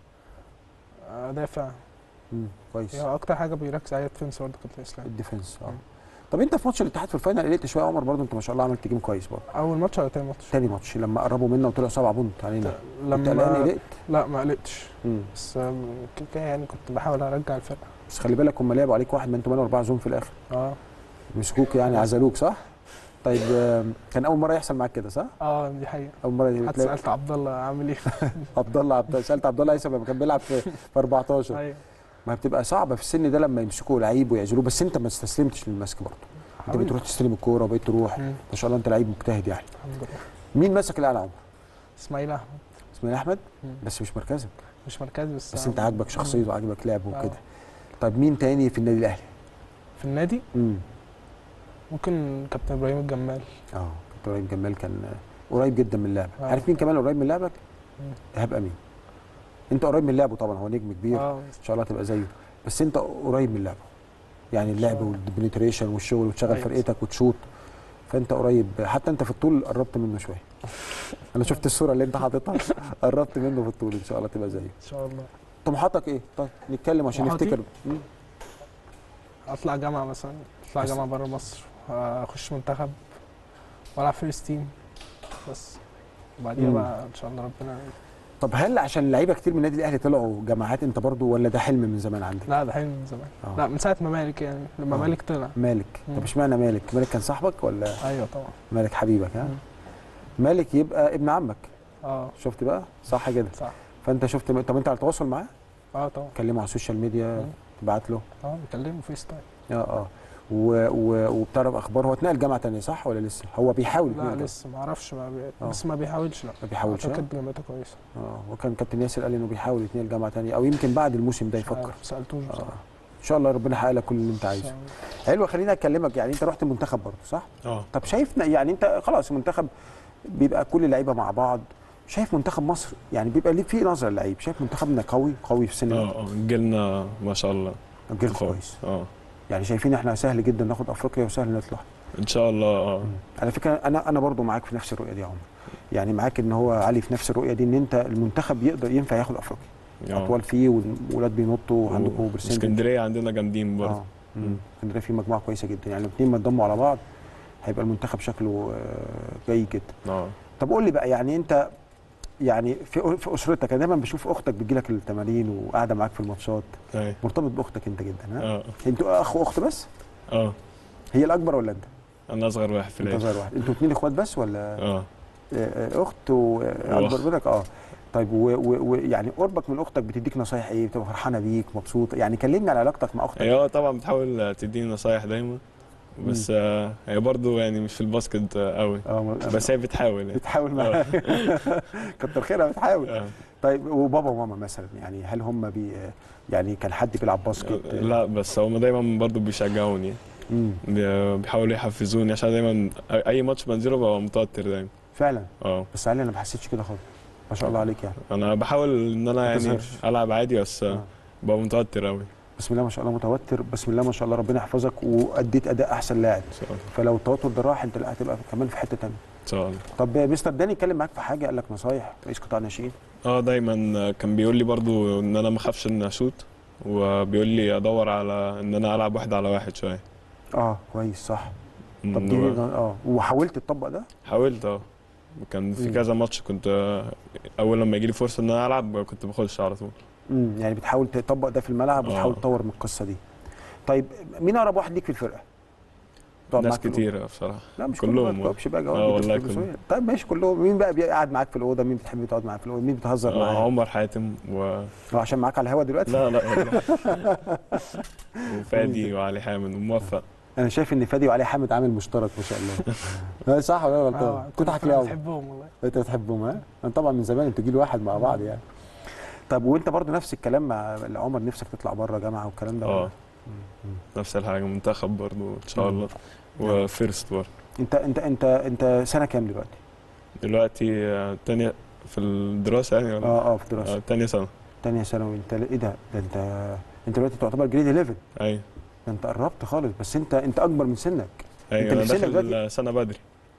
دافع. كويس. يعني اكتر حاجه بيركز عليها الديفنس برضه كابتن اسلام. الديفنس. طب انت في ماتش الاتحاد في الفاينل قلقت شويه يا عمر برضه، انت ما شاء الله عملت جيم كويس برضه. اول ماتش ولا تاني ماتش؟ تاني ماتش لما قربوا منا وطلعوا 7 بونت علينا. لما قلقت؟ لا ما قلقتش. بس كده يعني كنت بحاول ارجع الفرقه. بس خلي بالك هم لعبوا عليك واحد، ما انتوا مالوا 4 زون في الاخر. مسكوك يعني عزلوك صح؟ طيب كان اول مره يحصل معاك كده صح؟ دي حقيقه. اول مره حتى سالت عبد الله عامل ايه؟ سالت عبد الله هيثم لما كان بيلعب في 14. ايوه. ما بتبقى صعبه في السن ده لما يمسكوا لعيب ويعزلوه، بس انت ما استسلمتش للمسك برضه. انت بتروح تستلم الكوره وبقيت تروح. ما شاء الله انت لعيب مجتهد يعني. الحمد لله. مين مسك الاعلى عمر؟ اسماعيل احمد. اسماعيل احمد؟ بس مش مركزك. مش مركزي بس انت عاجبك شخصيته وعاجبك لعبه وكده. طيب مين تاني في النادي الاهلي؟ في النادي؟ ممكن كابتن ابراهيم الجمال. كابتن ابراهيم الجمال كان قريب جدا من اللعبه. عارف مين كمان قريب من لعبك؟ ايهاب امين. انت قريب من لعبه طبعا، هو نجم كبير ان شاء الله تبقى زيه، بس انت قريب من لعبه. يعني اللعب والبنتريشن والشغل وتشغل فرقتك وتشوط، فانت قريب. حتى انت في الطول قربت منه شويه. انا شفت الصوره اللي انت حاططها، قربت منه في الطول، ان شاء الله تبقى زيه ان شاء الله. طموحاتك ايه؟ طيب نتكلم عشان نفتكر. اطلع جامعه مثلا، اطلع جامعه بره مصر، اخش منتخب والعب فيرست تيم بس، وبعديها بقى ان شاء الله ربنا. طب هل عشان لعيبه كتير من النادي الاهلي طلعوا جامعات انت برضو، ولا ده حلم من زمان عندك؟ لا ده حلم من زمان. لا من ساعه ما مالك، يعني لما مالك طلع. مالك. طب اشمعنى مالك؟ مالك كان صاحبك ولا؟ ايوه طبعا. مالك حبيبك ها؟ مالك يبقى ابن عمك. شفت بقى؟ صح كده؟ صح. فانت شفت. طب انت على تواصل معاه؟ طبعا. تكلمه على السوشيال ميديا، تبعت له؟ بكلمه فيس تايم. وبتعرف اخباره. هو اتنقل جامعه ثانيه صح ولا لسه؟ هو بيحاول يتنقل. لا لسه ما اعرفش، بس ما بيحاولش. لا ما بيحاولش. اعتقد جامعته كويسه. وكان كابتن ياسر قال انه بيحاول يتنقل جامعه ثانيه، او يمكن بعد الموسم ده يفكر. ما سالتوش بصراحه. ان شاء الله ربنا يحقق لك كل اللي انت عايزه. حلو. خليني اكلمك، يعني انت رحت المنتخب برضه صح؟ طب شايف يعني انت خلاص المنتخب بيبقى كل اللعيبه مع بعض، شايف منتخب مصر يعني بيبقى ليه في نظره اللعيب، شايف منتخبنا قوي في سن جيلنا ما شاء الله. جيل كويس. يعني شايفين احنا سهل جدا ناخد افريقيا وسهل نطلع ان شاء الله. على فكره انا برضو معاك في نفس الرؤيه دي يا عمر، يعني معاك ان هو علي في نفس الرؤيه دي، ان انت المنتخب ينفع ياخد افريقيا. اطوال فيه والولاد بينطوا وعندكم برسنت. اسكندريه عندنا جامدين برضه. اسكندريه فيه مجموعه كويسه جدا، يعني الاثنين ما اتضموا على بعض هيبقى المنتخب شكله جيد جدا. طب قول لي بقى، يعني انت يعني في اسرتك، انا دايما بشوف اختك بتجي لك التمارين وقاعده معاك في الماتشات. مرتبط باختك انت جدا ها؟ انتوا اخ واخت بس؟ هي الاكبر ولا انت؟ انا اصغر واحد في العيله. انت اصغر واحد. انتوا 2 اخوات بس ولا؟ اخت واكبر منك. طيب ويعني قربك من اختك بتديك نصايح ايه؟ بتبقى فرحانه بيك مبسوطه؟ يعني كلمني على علاقتك مع اختك. ايوه طبعا بتحاول تديني نصايح دايما، بس هي برضه يعني مش في الباسكت قوي. بس هي بتحاول معاك. كتر خيرها بتحاول. طيب وبابا وماما مثلا، يعني هل هم يعني كان حد بيلعب باسكت؟ لا بس هم دايما برضه بيشجعوني. بيحاولوا يحفزوني، عشان دايما اي ماتش بنزله ببقى متوتر دايما. فعلا؟ بس انا ما حسيتش كده خالص، ما شاء الله عليك. يعني انا بحاول ان انا يعني العب عادي، بس بقى متوتر قوي. بسم الله ما شاء الله متوتر، بسم الله ما شاء الله، ربنا يحفظك واديت اداء احسن لاعب. ان شاء الله. فلو التوتر ده راح انت هتبقى كمان في حته ثانيه ان شاء الله. طب مستر داني اتكلم معاك في حاجه، قال لك نصايح رئيس قطاع الناشئين؟ دايما كان بيقول لي برضو ان انا ما اخافش ان اشوط، وبيقول لي ادور على ان انا العب 1 على 1 شويه. كويس صح. طب دي وحاولت تطبق ده؟ حاولت. كان في كذا ماتش كنت اول لما يجي لي فرصه ان انا العب كنت بخش على طول. يعني بتحاول تطبق ده في الملعب وتحاول تطور من القصه دي. طيب مين اقرب واحد ليك في الفرقه؟ ناس كتير بصراحه. لا مش كلهم. ما تجاوبش بقى جواب. والله كلهم. طيب ماشي كلهم. مين بقى قاعد معاك في الاوضه؟ مين بتحب تقعد معاك في الاوضه؟ مين بتهزر معاه؟ عمر حاتم عشان معاك على الهوا دلوقتي؟ لا وفادي وعلي حامد وموفق. انا شايف ان فادي وعلي حامد عامل مشترك ما شاء الله. صح ولا غلطان؟ بتضحك ليه؟ بحبهم والله. انت بتحبهم؟ انا طبعا من زمان انتوا جيل واحد مع بعض يعني. طب وانت برضو نفس الكلام مع عمر، نفسك تطلع بره جامعه والكلام ده؟ نفس الحاجه، منتخب برضو ان شاء الله وفيرست برضو. انت سنه كام دلوقتي؟ دلوقتي تانية في الدراسه يعني ولا؟ في الدراسه. تانية سنه. تانية ثانوي. انت ايه ده انت دلوقتي تعتبر جريد 11. ايوه. ده انت قربت خالص، بس انت اكبر من سنك. ايوه انت انا داخل سنه بدري.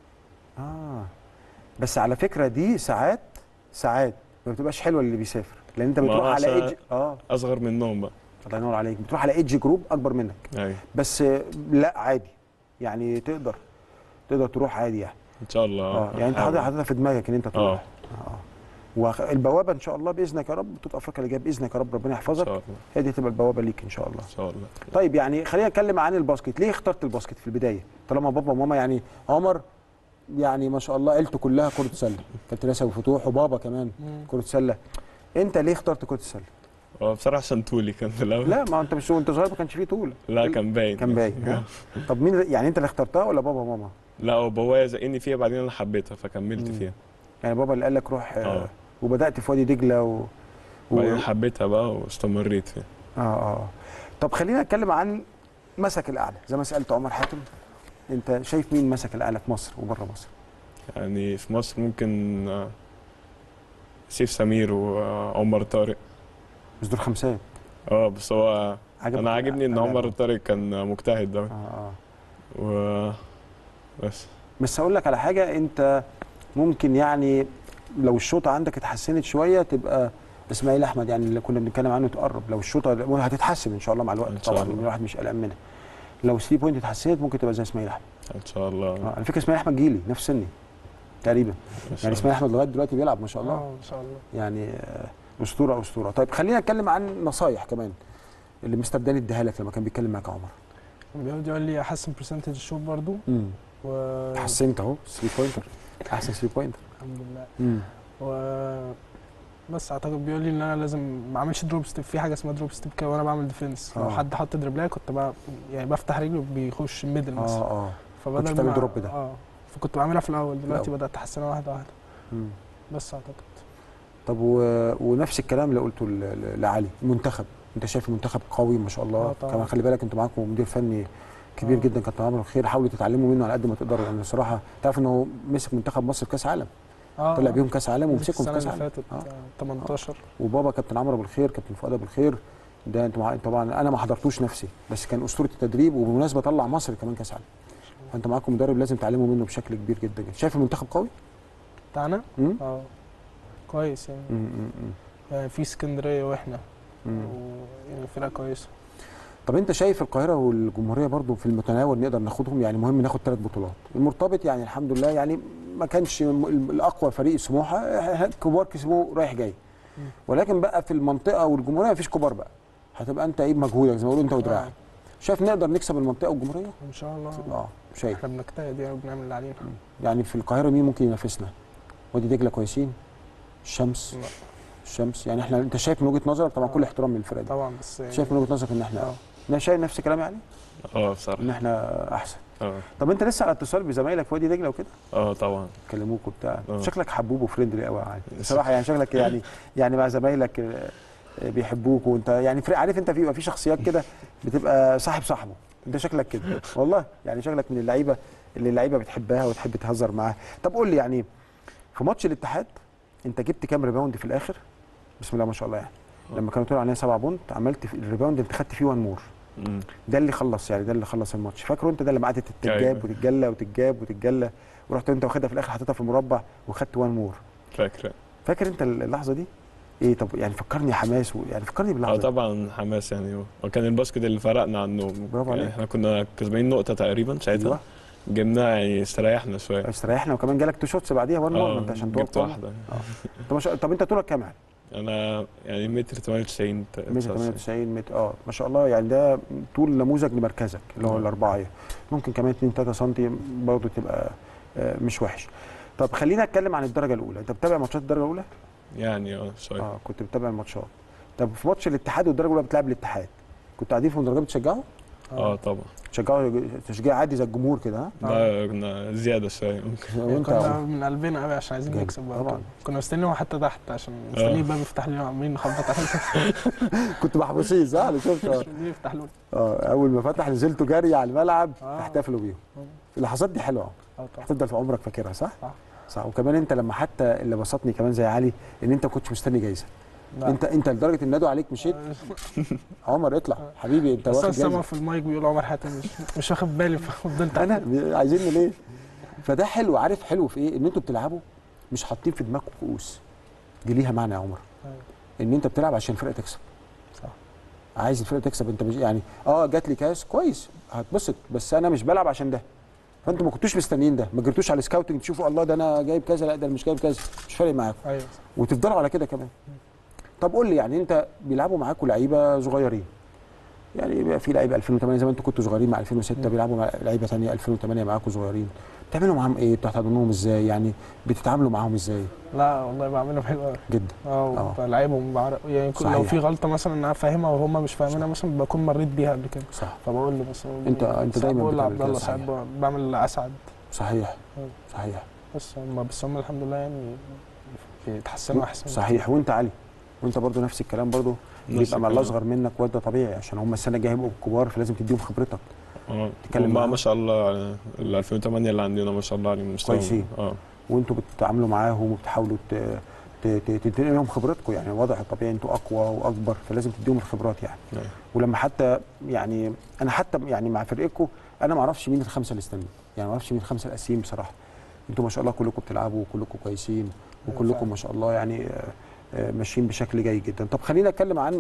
بس على فكره دي ساعات ما بتبقاش حلوه اللي بيسافر، لان انت بتروح على ايدج اصغر منهم بقى. الله ينور عليك، بتروح على ايدج جروب اكبر منك. ايوه. بس لا عادي يعني، تقدر تروح عادي يعني. ان شاء الله. يعني انت حاططها في دماغك ان انت تروح. والبوابه ان شاء الله باذنك يا رب، بطوله افريقيا اللي جايه باذنك يا رب، ربنا يحفظك. ان شاء الله. هي دي تبقى البوابه ليك ان شاء الله. ان شاء الله. طيب يعني خلينا نتكلم عن الباسكت. ليه اخترت الباسكت في البدايه؟ طالما بابا وماما يعني عمر يعني ما شاء الله عيلته كلها كره سله، كابتن ياسر وفتوح وبابا كمان كره سله. انت ليه اخترت كره السله؟ بصراحه عشان طولي كان في الاول. لا ما انت مش وانت صغير ما كانش فيه طول. لا كان باين. طب مين يعني انت اللي اخترتها ولا بابا وماما؟ لا بابايا زقني فيها، بعدين انا حبيتها فكملت فيها. يعني بابا اللي قال لك روح وبدات في وادي دجله وبعدين حبيتها بقى واستمريت فيها. طب خلينا نتكلم عن مسك الاعلى زي ما سالت عمر حاتم. انت شايف مين مسك الاعلى في مصر وبره مصر؟ يعني في مصر ممكن سيف سمير وعمر طارق. بس دول خمسات. بس هو انا عاجبني ان عمر طارق كان مجتهد قوي. بس هقول لك على حاجه، انت ممكن يعني لو الشوطه عندك اتحسنت شويه تبقى اسماعيل احمد يعني اللي كنا بنتكلم عنه تقرب. لو الشوطه هتتحسن ان شاء الله مع الوقت طبعا، الواحد مش قلقان منها. لو 3 بوينت اتحسنت ممكن تبقى زي اسماعيل احمد ان شاء الله. على فكره اسماعيل احمد جيلي نفس سني تقريبا يعني. اسماعيل احمد لغايه دلوقتي بيلعب ما شاء الله. ان شاء الله يعني اسطوره. طيب خلينا نتكلم عن نصايح كمان اللي مستر داني اداها لك لما كان بيتكلم معاك عمر. بيقعد يقول لي احسن برسنتج الشوت برضو. حسنت اهو 3 بوينتر، احسن 3 بوينتر الحمد لله. بس اعتقد بيقول لي ان انا لازم ما اعملش دروب ستيب، في حاجه اسمها دروب ستيب كده وانا بعمل ديفنس. لو حد حط دربلايه كنت بقى يعني بفتح رجلي وبيخش الميدل مثلا. فبدل ما دروب ده فكنت بعملها في الاول، دلوقتي بدات احسنها واحده واحده. بس اعتقد. طب ونفس الكلام اللي قلته لعلي، المنتخب انت شايف المنتخب قوي ما شاء الله. كمان خلي بالك انتوا معاكم مدير فني كبير جدا كابتن عمرو الخير، حاولوا تتعلموا منه على قد ما تقدروا. يعني الصراحه تعرف انه مسك منتخب مصر في كاس عالم، طلع بيهم كاس عالم ومسكهم في كاس عالم 18. وبابا كابتن عمرو ابو الخير، كابتن فؤاد ابو الخير ده انتوا طبعا انا ما حضرتوش نفسي، بس كان اسطوره التدريب وبالمناسبه طلع مصر كمان كاس عالم. فانت معاكم مدرب لازم تعلموا منه بشكل كبير جدا. شايف المنتخب قوي بتاعنا؟ كويس يعني. يعني في اسكندريه واحنا يعني فرقه كويسه. طب انت شايف القاهره والجمهوريه برضو في المتناول نقدر ناخدهم؟ يعني مهم ناخد 3 بطولات. المرتبط يعني الحمد لله يعني ما كانش الاقوى فريق سموحه، كبار كسبوه رايح جاي، ولكن بقى في المنطقه والجمهوريه مفيش كبار بقى، هتبقى انت ايه بمجهودك زي ما بيقولوا انت ودراعك. شايف نقدر نكسب المنطقه والجمهوريه ان شاء الله. شايف احنا بنجتهد يعني وبنعمل اللي علينا. يعني في القاهره مين ممكن ينافسنا؟ وادي دجله كويسين، الشمس لا. الشمس يعني احنا، انت شايف من وجهه نظرك طبعا كل احترام للفرقه دي طبعا، بس يعني شايف من وجهه نظرك ان احنا انا شايف نفس الكلام يعني بصراحه ان احنا احسن. طب انت لسه على اتصال بزمايلك في وادي دجله وكده؟ طبعا كلموك وبتاع. شكلك حبوب وفريندلي قوي بصراحه يعني. شكلك يعني مع زمايلك بيحبوك، وانت يعني عارف انت في شخصيات كده بتبقى صاحبه. انت شكلك كده والله، يعني شكلك من اللعيبه اللي اللعيبه بتحبها وتحب تهزر معاها. طب قول لي يعني في ماتش الاتحاد انت جبت كام ريباوند في الاخر؟ بسم الله ما شاء الله يعني لما كانوا طلعوا علينا 7 بونت عملت في الريباوند انت خدت فيه 1 مور. ده اللي خلص يعني، ده اللي خلص الماتش. فاكره انت ده لما قعدت تتجاب وتتجلى وتتجاب وتتجلى ورحت انت واخدها في الاخر حطيتها في المربع وخدت 1 مور. فاكر انت اللحظه دي؟ ايه طب يعني فكرني حماس يعني فكرني باللحظه. طبعا حماس يعني، وكان الباسكت اللي فرقنا عنهم. برافو عليك. يعني احنا كنا كسبانين نقطه تقريبا ساعتها. جبنا يعني استريحنا شويه. استريحنا وكمان جالك 2 شوتس بعديها 1 مور، ما انت عشان جبت واحده. طب انت طولك كام يعني؟ انا يعني متر 98 متر ما شاء الله. يعني ده طول نموذج لمركزك اللي هو الارباعيه. ممكن كمان 2 3 سم برضه تبقى مش وحش. طب خلينا اتكلم عن الدرجه الاولى. انت بتتابع ماتشات الدرجه الاولى؟ يعني شويه. كنت بتتابع الماتشات. طب في ماتش الاتحاد والدرجه الاولى بتلعب الاتحاد، كنت قاعدين في المدرجات بتشجعوا؟ طبعا. تشجعوا تشجيع عادي زي الجمهور كده؟ ها؟ لا كنا زياده شويه ممكن. كنا من قلبنا قوي عشان عايزين نكسب طبعا. كنا مستنيين حتى تحت عشان مستنيين الباب يفتح لنا وعمالين نخبط عليه. كنت محبوسين صح؟ انا شفت يفتح لنا. اول ما فتح نزلتوا جري على الملعب تحتفلوا بيهم. اللحظات دي حلوه. هتفضل في عمرك فاكرها صح؟ صح. وكمان انت لما حتى اللي بسطني كمان زي علي ان انت ما كنتش مستني جايزه. انت لدرجه الندوا عليك مشيت. عمر اطلع حبيبي انت واخد جايزه. بس في المايك بيقول عمر حاتم مش واخد بالي ففضلت انا عايزيني ليه؟ فده حلو. عارف حلو في ايه؟ ان انتوا بتلعبوا مش حاطين في دماغكم كؤوس. دي ليها معنى يا عمر. ان انت بتلعب عشان الفرقه تكسب. صح. عايز الفرقه تكسب. انت مش يعني جات لي كاس كويس هتبسط، بس انا مش بلعب عشان ده. فانتوا ما كنتوش مستنيين ده، ما جريتوش على السكاوتنج تشوفوا الله ده انا جايب كذا، لا ده انا مش جايب كذا، مش فارق معاكم. ايوه. وتفضلوا على كده كمان. طب قول لي يعني انت بيلعبوا معاكم لعيبه صغيرين. يعني بيبقى في لعيبه 2008 زي ما انتوا كنتوا صغيرين مع 2006 بيلعبوا مع لعيبه ثانيه 2008 معاكم صغيرين. بتعملوا معاهم ايه؟ بتحتضنوهم ازاي؟ يعني بتتعاملوا معاهم ازاي؟ لا والله بعملهم حلو قوي جدا. بلعبهم يعني لو في غلطه مثلا انا فاهمها وهم مش فاهمينها مثلا بكون مريت بيها قبل كده. صح. فبقول له مثلا انت دايما بقول لعبد الله ساعات بعمل اسعد. صحيح. بس هم الحمد لله يعني بيتحسنوا احسن. صحيح. وانت علي وانت برضو نفس الكلام برضو بيبقى مع الاصغر منك وده طبيعي عشان هم السنه الجايه هيبقوا كبار فلازم تديهم خبرتك. تتكلم ما شاء الله ال 2008 اللي عندنا ما شاء الله عليهم مستوى كويسين. وانتوا بتتعاملوا معاهم وبتحاولوا تدي لهم خبرتكم. يعني واضح الطبيعي انتوا اقوى واكبر فلازم تديهم الخبرات يعني. ولما حتى يعني انا حتى يعني مع فرقكم انا ما اعرفش مين الخمسه اللي استنوا، يعني ما اعرفش مين الخمسه الاساسيين بصراحه. انتوا ما شاء الله كلكم بتلعبوا وكلكم كويسين وكلكم ما شاء الله يعني ماشيين بشكل جيد جدا. طب خلينا نتكلم عن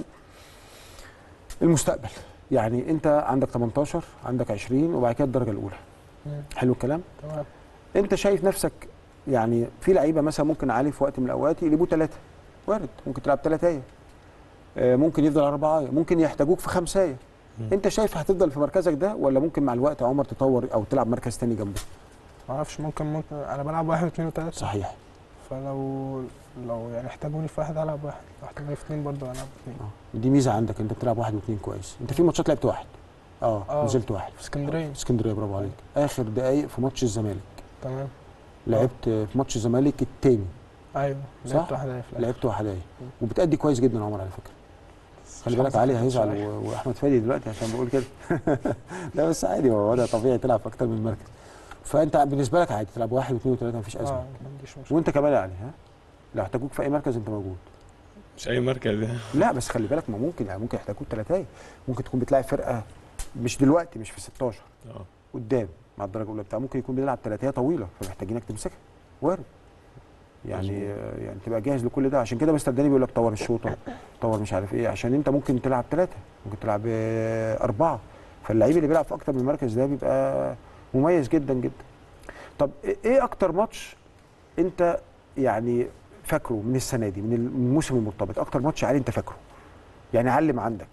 المستقبل. يعني انت عندك 18 عندك 20 وبعد كده الدرجه الاولى. حلو الكلام؟ تمام. انت شايف نفسك يعني في لعيبه مثلا ممكن علي في وقت من الاوقات يجيبوا 3 وارد، ممكن تلعب 3 ممكن يفضل 4 ممكن يحتاجوك في 5. انت شايف هتفضل في مركزك ده ولا ممكن مع الوقت يا عمر تطور او تلعب مركز ثاني جنبه؟ ما اعرفش. ممكن انا بلعب 1 و2 و3. صحيح. فلو يعني احتاجوني في 1 هلعب 1، لو احتاجوني في 2 برضه هلعب 2. دي ميزه عندك انت بتلعب 1 و2 كويس. انت في ماتشات لعبت 1 نزلت 1 في اسكندريه. برافو عليك. اخر دقايق في ماتش الزمالك. تمام. لعبت في ماتش الزمالك الثاني. ايوه لعبت 1 لعبت 1 وبتأدي كويس جدا يا عمر على فكره. خلي بالك علي هيزعل واحمد فادي دلوقتي عشان بقول كده. لا بس عادي هو ده طبيعي تلعب في اكتر من مركز. فانت بالنسبه لك عادي تلعب 1 و2 و3 مفيش ازمه. ما عنديش مشكله. وانت كمان يعني لو احتاجوك في اي مركز انت موجود. مش اي مركز. لا بس خلي بالك ما ممكن يعني ممكن يحتاجوك 3 ممكن تكون بتلاعب فرقه مش دلوقتي مش في 16 قدام مع الدرجه الاولى بتاع ممكن يكون بيلعب 3 طويله فمحتاجينك تمسكها وارد. يعني تبقى جاهز لكل ده. عشان كده مستر داني بيقول لك طور الشوطه طور مش عارف ايه عشان انت ممكن تلعب 3 ممكن تلعب 4. فاللعيب اللي بيلعب في اكتر من مركز ده بيبقى مميز جدا جدا. طب ايه اكتر ماتش انت يعني فاكره من السنه دي من الموسم المرتبط؟ اكتر ماتش علي انت فاكره يعني علم عندك؟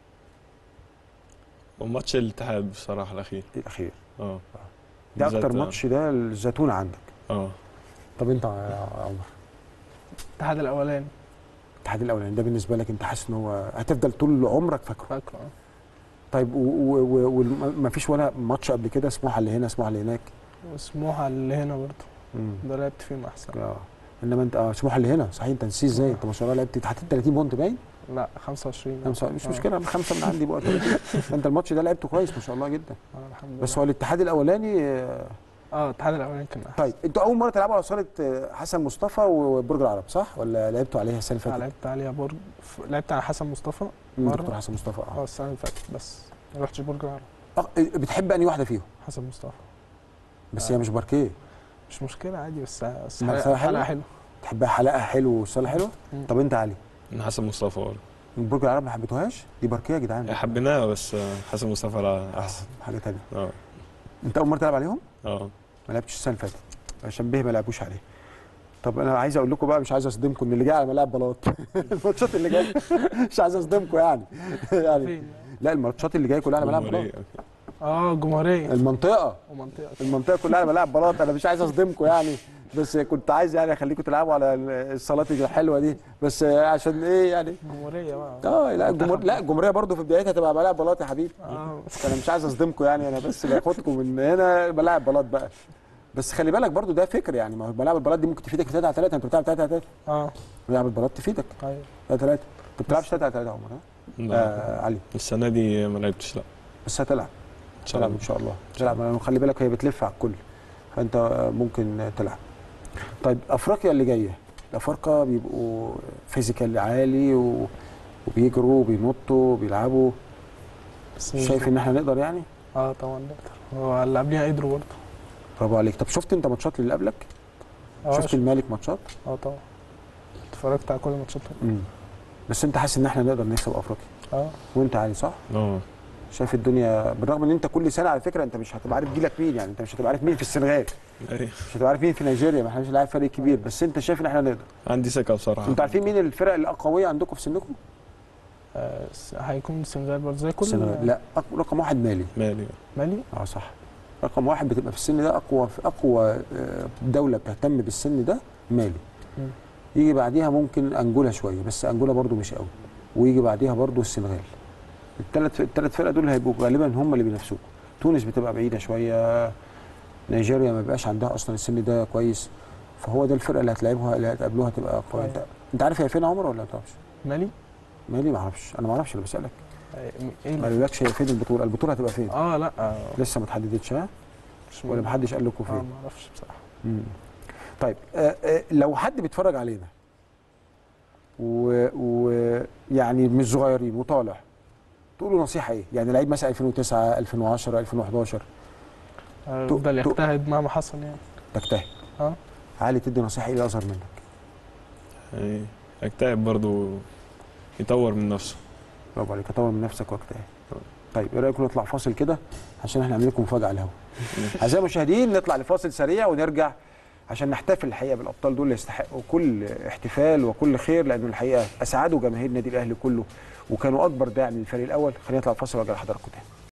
وماتش الاتحاد بصراحه الاخير ده اكتر ماتش ده الزيتونه عندك. طب انت يا عمر؟ الاتحاد الاولاني. الاتحاد الاولاني ده بالنسبه لك انت حاسس ان هو هتفضل طول عمرك فاكره؟ طيب ومفيش ولا ماتش قبل كده سموحه اللي هنا سموحه اللي هناك؟ سموحه اللي هنا برضه ده لعبت فيهم احسن. انما انت سموحه اللي هنا صحيح انت نسيت ازاي؟ انت ما شاء الله لعبت حطيت 30 بونت باين؟ لا 25 مش مشكله 5 من عندي بقى. انت الماتش ده لعبته كويس ما شاء الله جدا. الحمد لله. بس هو الاتحاد الاولاني الاتحاد الاولاني كان احسن. طيب انتوا اول مره تلعبوا على صاله حسن مصطفى وبرج العرب صح ولا لعبتوا عليها السنه اللي فاتت؟ لعبت عليها لعبت على حسن مصطفى دكتور حسن مصطفى السنه اللي فاتت، بس ما رحتش برج العرب. بتحب انهي واحده فيهم؟ حسن مصطفى. بس هي مش باركيه. مش مشكله عادي، بس حلقه حلوه. تحبها حلقه حلو والصاله حلوه؟ طب انت علي؟ حسن مصطفى برضه. برج العرب ما حبيتوهاش؟ دي باركيه يا جدعان. حبيناها بس حسن مصطفى لا احسن. حاجه ثانيه. انت اول مره تلعب عليهم؟ ما لعبتش السنه اللي فاتت عشان به ما لعبوش عليه. طب انا عايز اقول لكم بقى، مش عايز اصدمكم ان اللي جاي على ملاعب بلاط الماتشات اللي جايه مش عايز اصدمكم يعني لا الماتشات اللي جايه كلها على ملاعب بلاط. جمهوريه المنطقه كلها على ملاعب بلاط. انا مش عايز اصدمكم يعني، بس كنت عايز يعني اخليكم تلعبوا على الصالات الحلوه دي، بس عشان ايه يعني جمهوريه بقى. لا الجمهوريه برضو في بدايتها تبقى ملاعب بلاط يا حبيبي. انا مش عايز اصدمكم يعني، انا بس باخدكم من هنا ملاعب بلاط بقى. بس خلي بالك برضو ده فكر يعني، ما هو ملاعب البلاط دي ممكن تفيدك في 3 على 3. انت بتلعب 3 على 3. ملاعب البلاط تفيدك. ايوه 3 على 3. انت بتلعبش 3 على 3 يا عمر؟ علي السنه دي ما لعبتش. لا بس هتلعب ان شاء الله. تلعب، خلي بالك هي بتلف على الكل، فانت ممكن تلعب. طيب افريقيا اللي جايه، الافارقه بيبقوا فيزيكال عالي وبيجروا وبينطوا وبيلعبوا. شايف ان احنا نقدر يعني؟ طبعا نقدر. هو اللي قبليها قدروا برضه. برافو عليك. طب شفت انت ماتشات اللي قبلك؟ شفت المالك ماتشات؟ طبعا اتفرجت على كل ماتشاتهم. بس انت حاسس ان احنا نقدر نكسب افريقيا؟ وانت عالي صح؟ شايف الدنيا، بالرغم ان انت كل سنه على فكره انت مش هتبقى عارف جيلك مين يعني، انت مش هتبقى عارف مين في السنغال، مش هتبقى عارف مين في نيجيريا، ما احنا مش لاعب فريق كبير، بس انت شايف ان احنا نقدر. عندي ثقه بصراحه. انتوا عارفين مين الفرق القويه عندكم في سنكم؟ هيكون السنغال برضه زي كل لا رقم 1 مالي صح. رقم 1 بتبقى في السن ده اقوى دوله بتهتم بالسن ده مالي. يجي بعديها ممكن انجولا شويه، بس انجولا برضه مش قوي، ويجي بعديها برضه السنغال. الثلاث فرق دول هيبقوا غالبا هم اللي بينافسوكم. تونس بتبقى بعيده شويه، نيجيريا ما بيبقاش عندها اصلا السن ده كويس، فهو ده الفرقه اللي هتلاعبها اللي هتقابلوها تبقى قويه. انت عارف هي فين يا عمر ولا ما تعرفش؟ مالي ما اعرفش، انا ما اعرفش، انا بسالك. ما قالولكش هي فين البطوله هتبقى فين؟ لا لسه ما اتحددتش ولا ما حدش قال لكم فين؟ ما اعرفش بصراحه. طيب لو حد بيتفرج علينا ويعني مش صغيرين وطالع، تقولوا نصيحه ايه؟ يعني لعيب مثلا 2009 2010 2011 يفضل يجتهد مهما حصل يعني. تجتهد. علي تدي نصيحه ايه لاصغر منك؟ يعني اجتهد برضو، يطور من نفسه. برافو عليك، تطور من نفسك واجتهد. طيب ايه رايكم نطلع فاصل كده عشان احنا عاملين لكم مفاجاه على الهواء. اعزائي المشاهدين نطلع لفاصل سريع ونرجع عشان نحتفل الحقيقه بالابطال دول اللي يستحقوا كل احتفال وكل خير، لانه الحقيقه اسعدوا جماهير النادي الاهلي كله وكانوا اكبر داعم للفريق الاول. خلينا نطلع فاصل وارجع لحضراتكم تاني.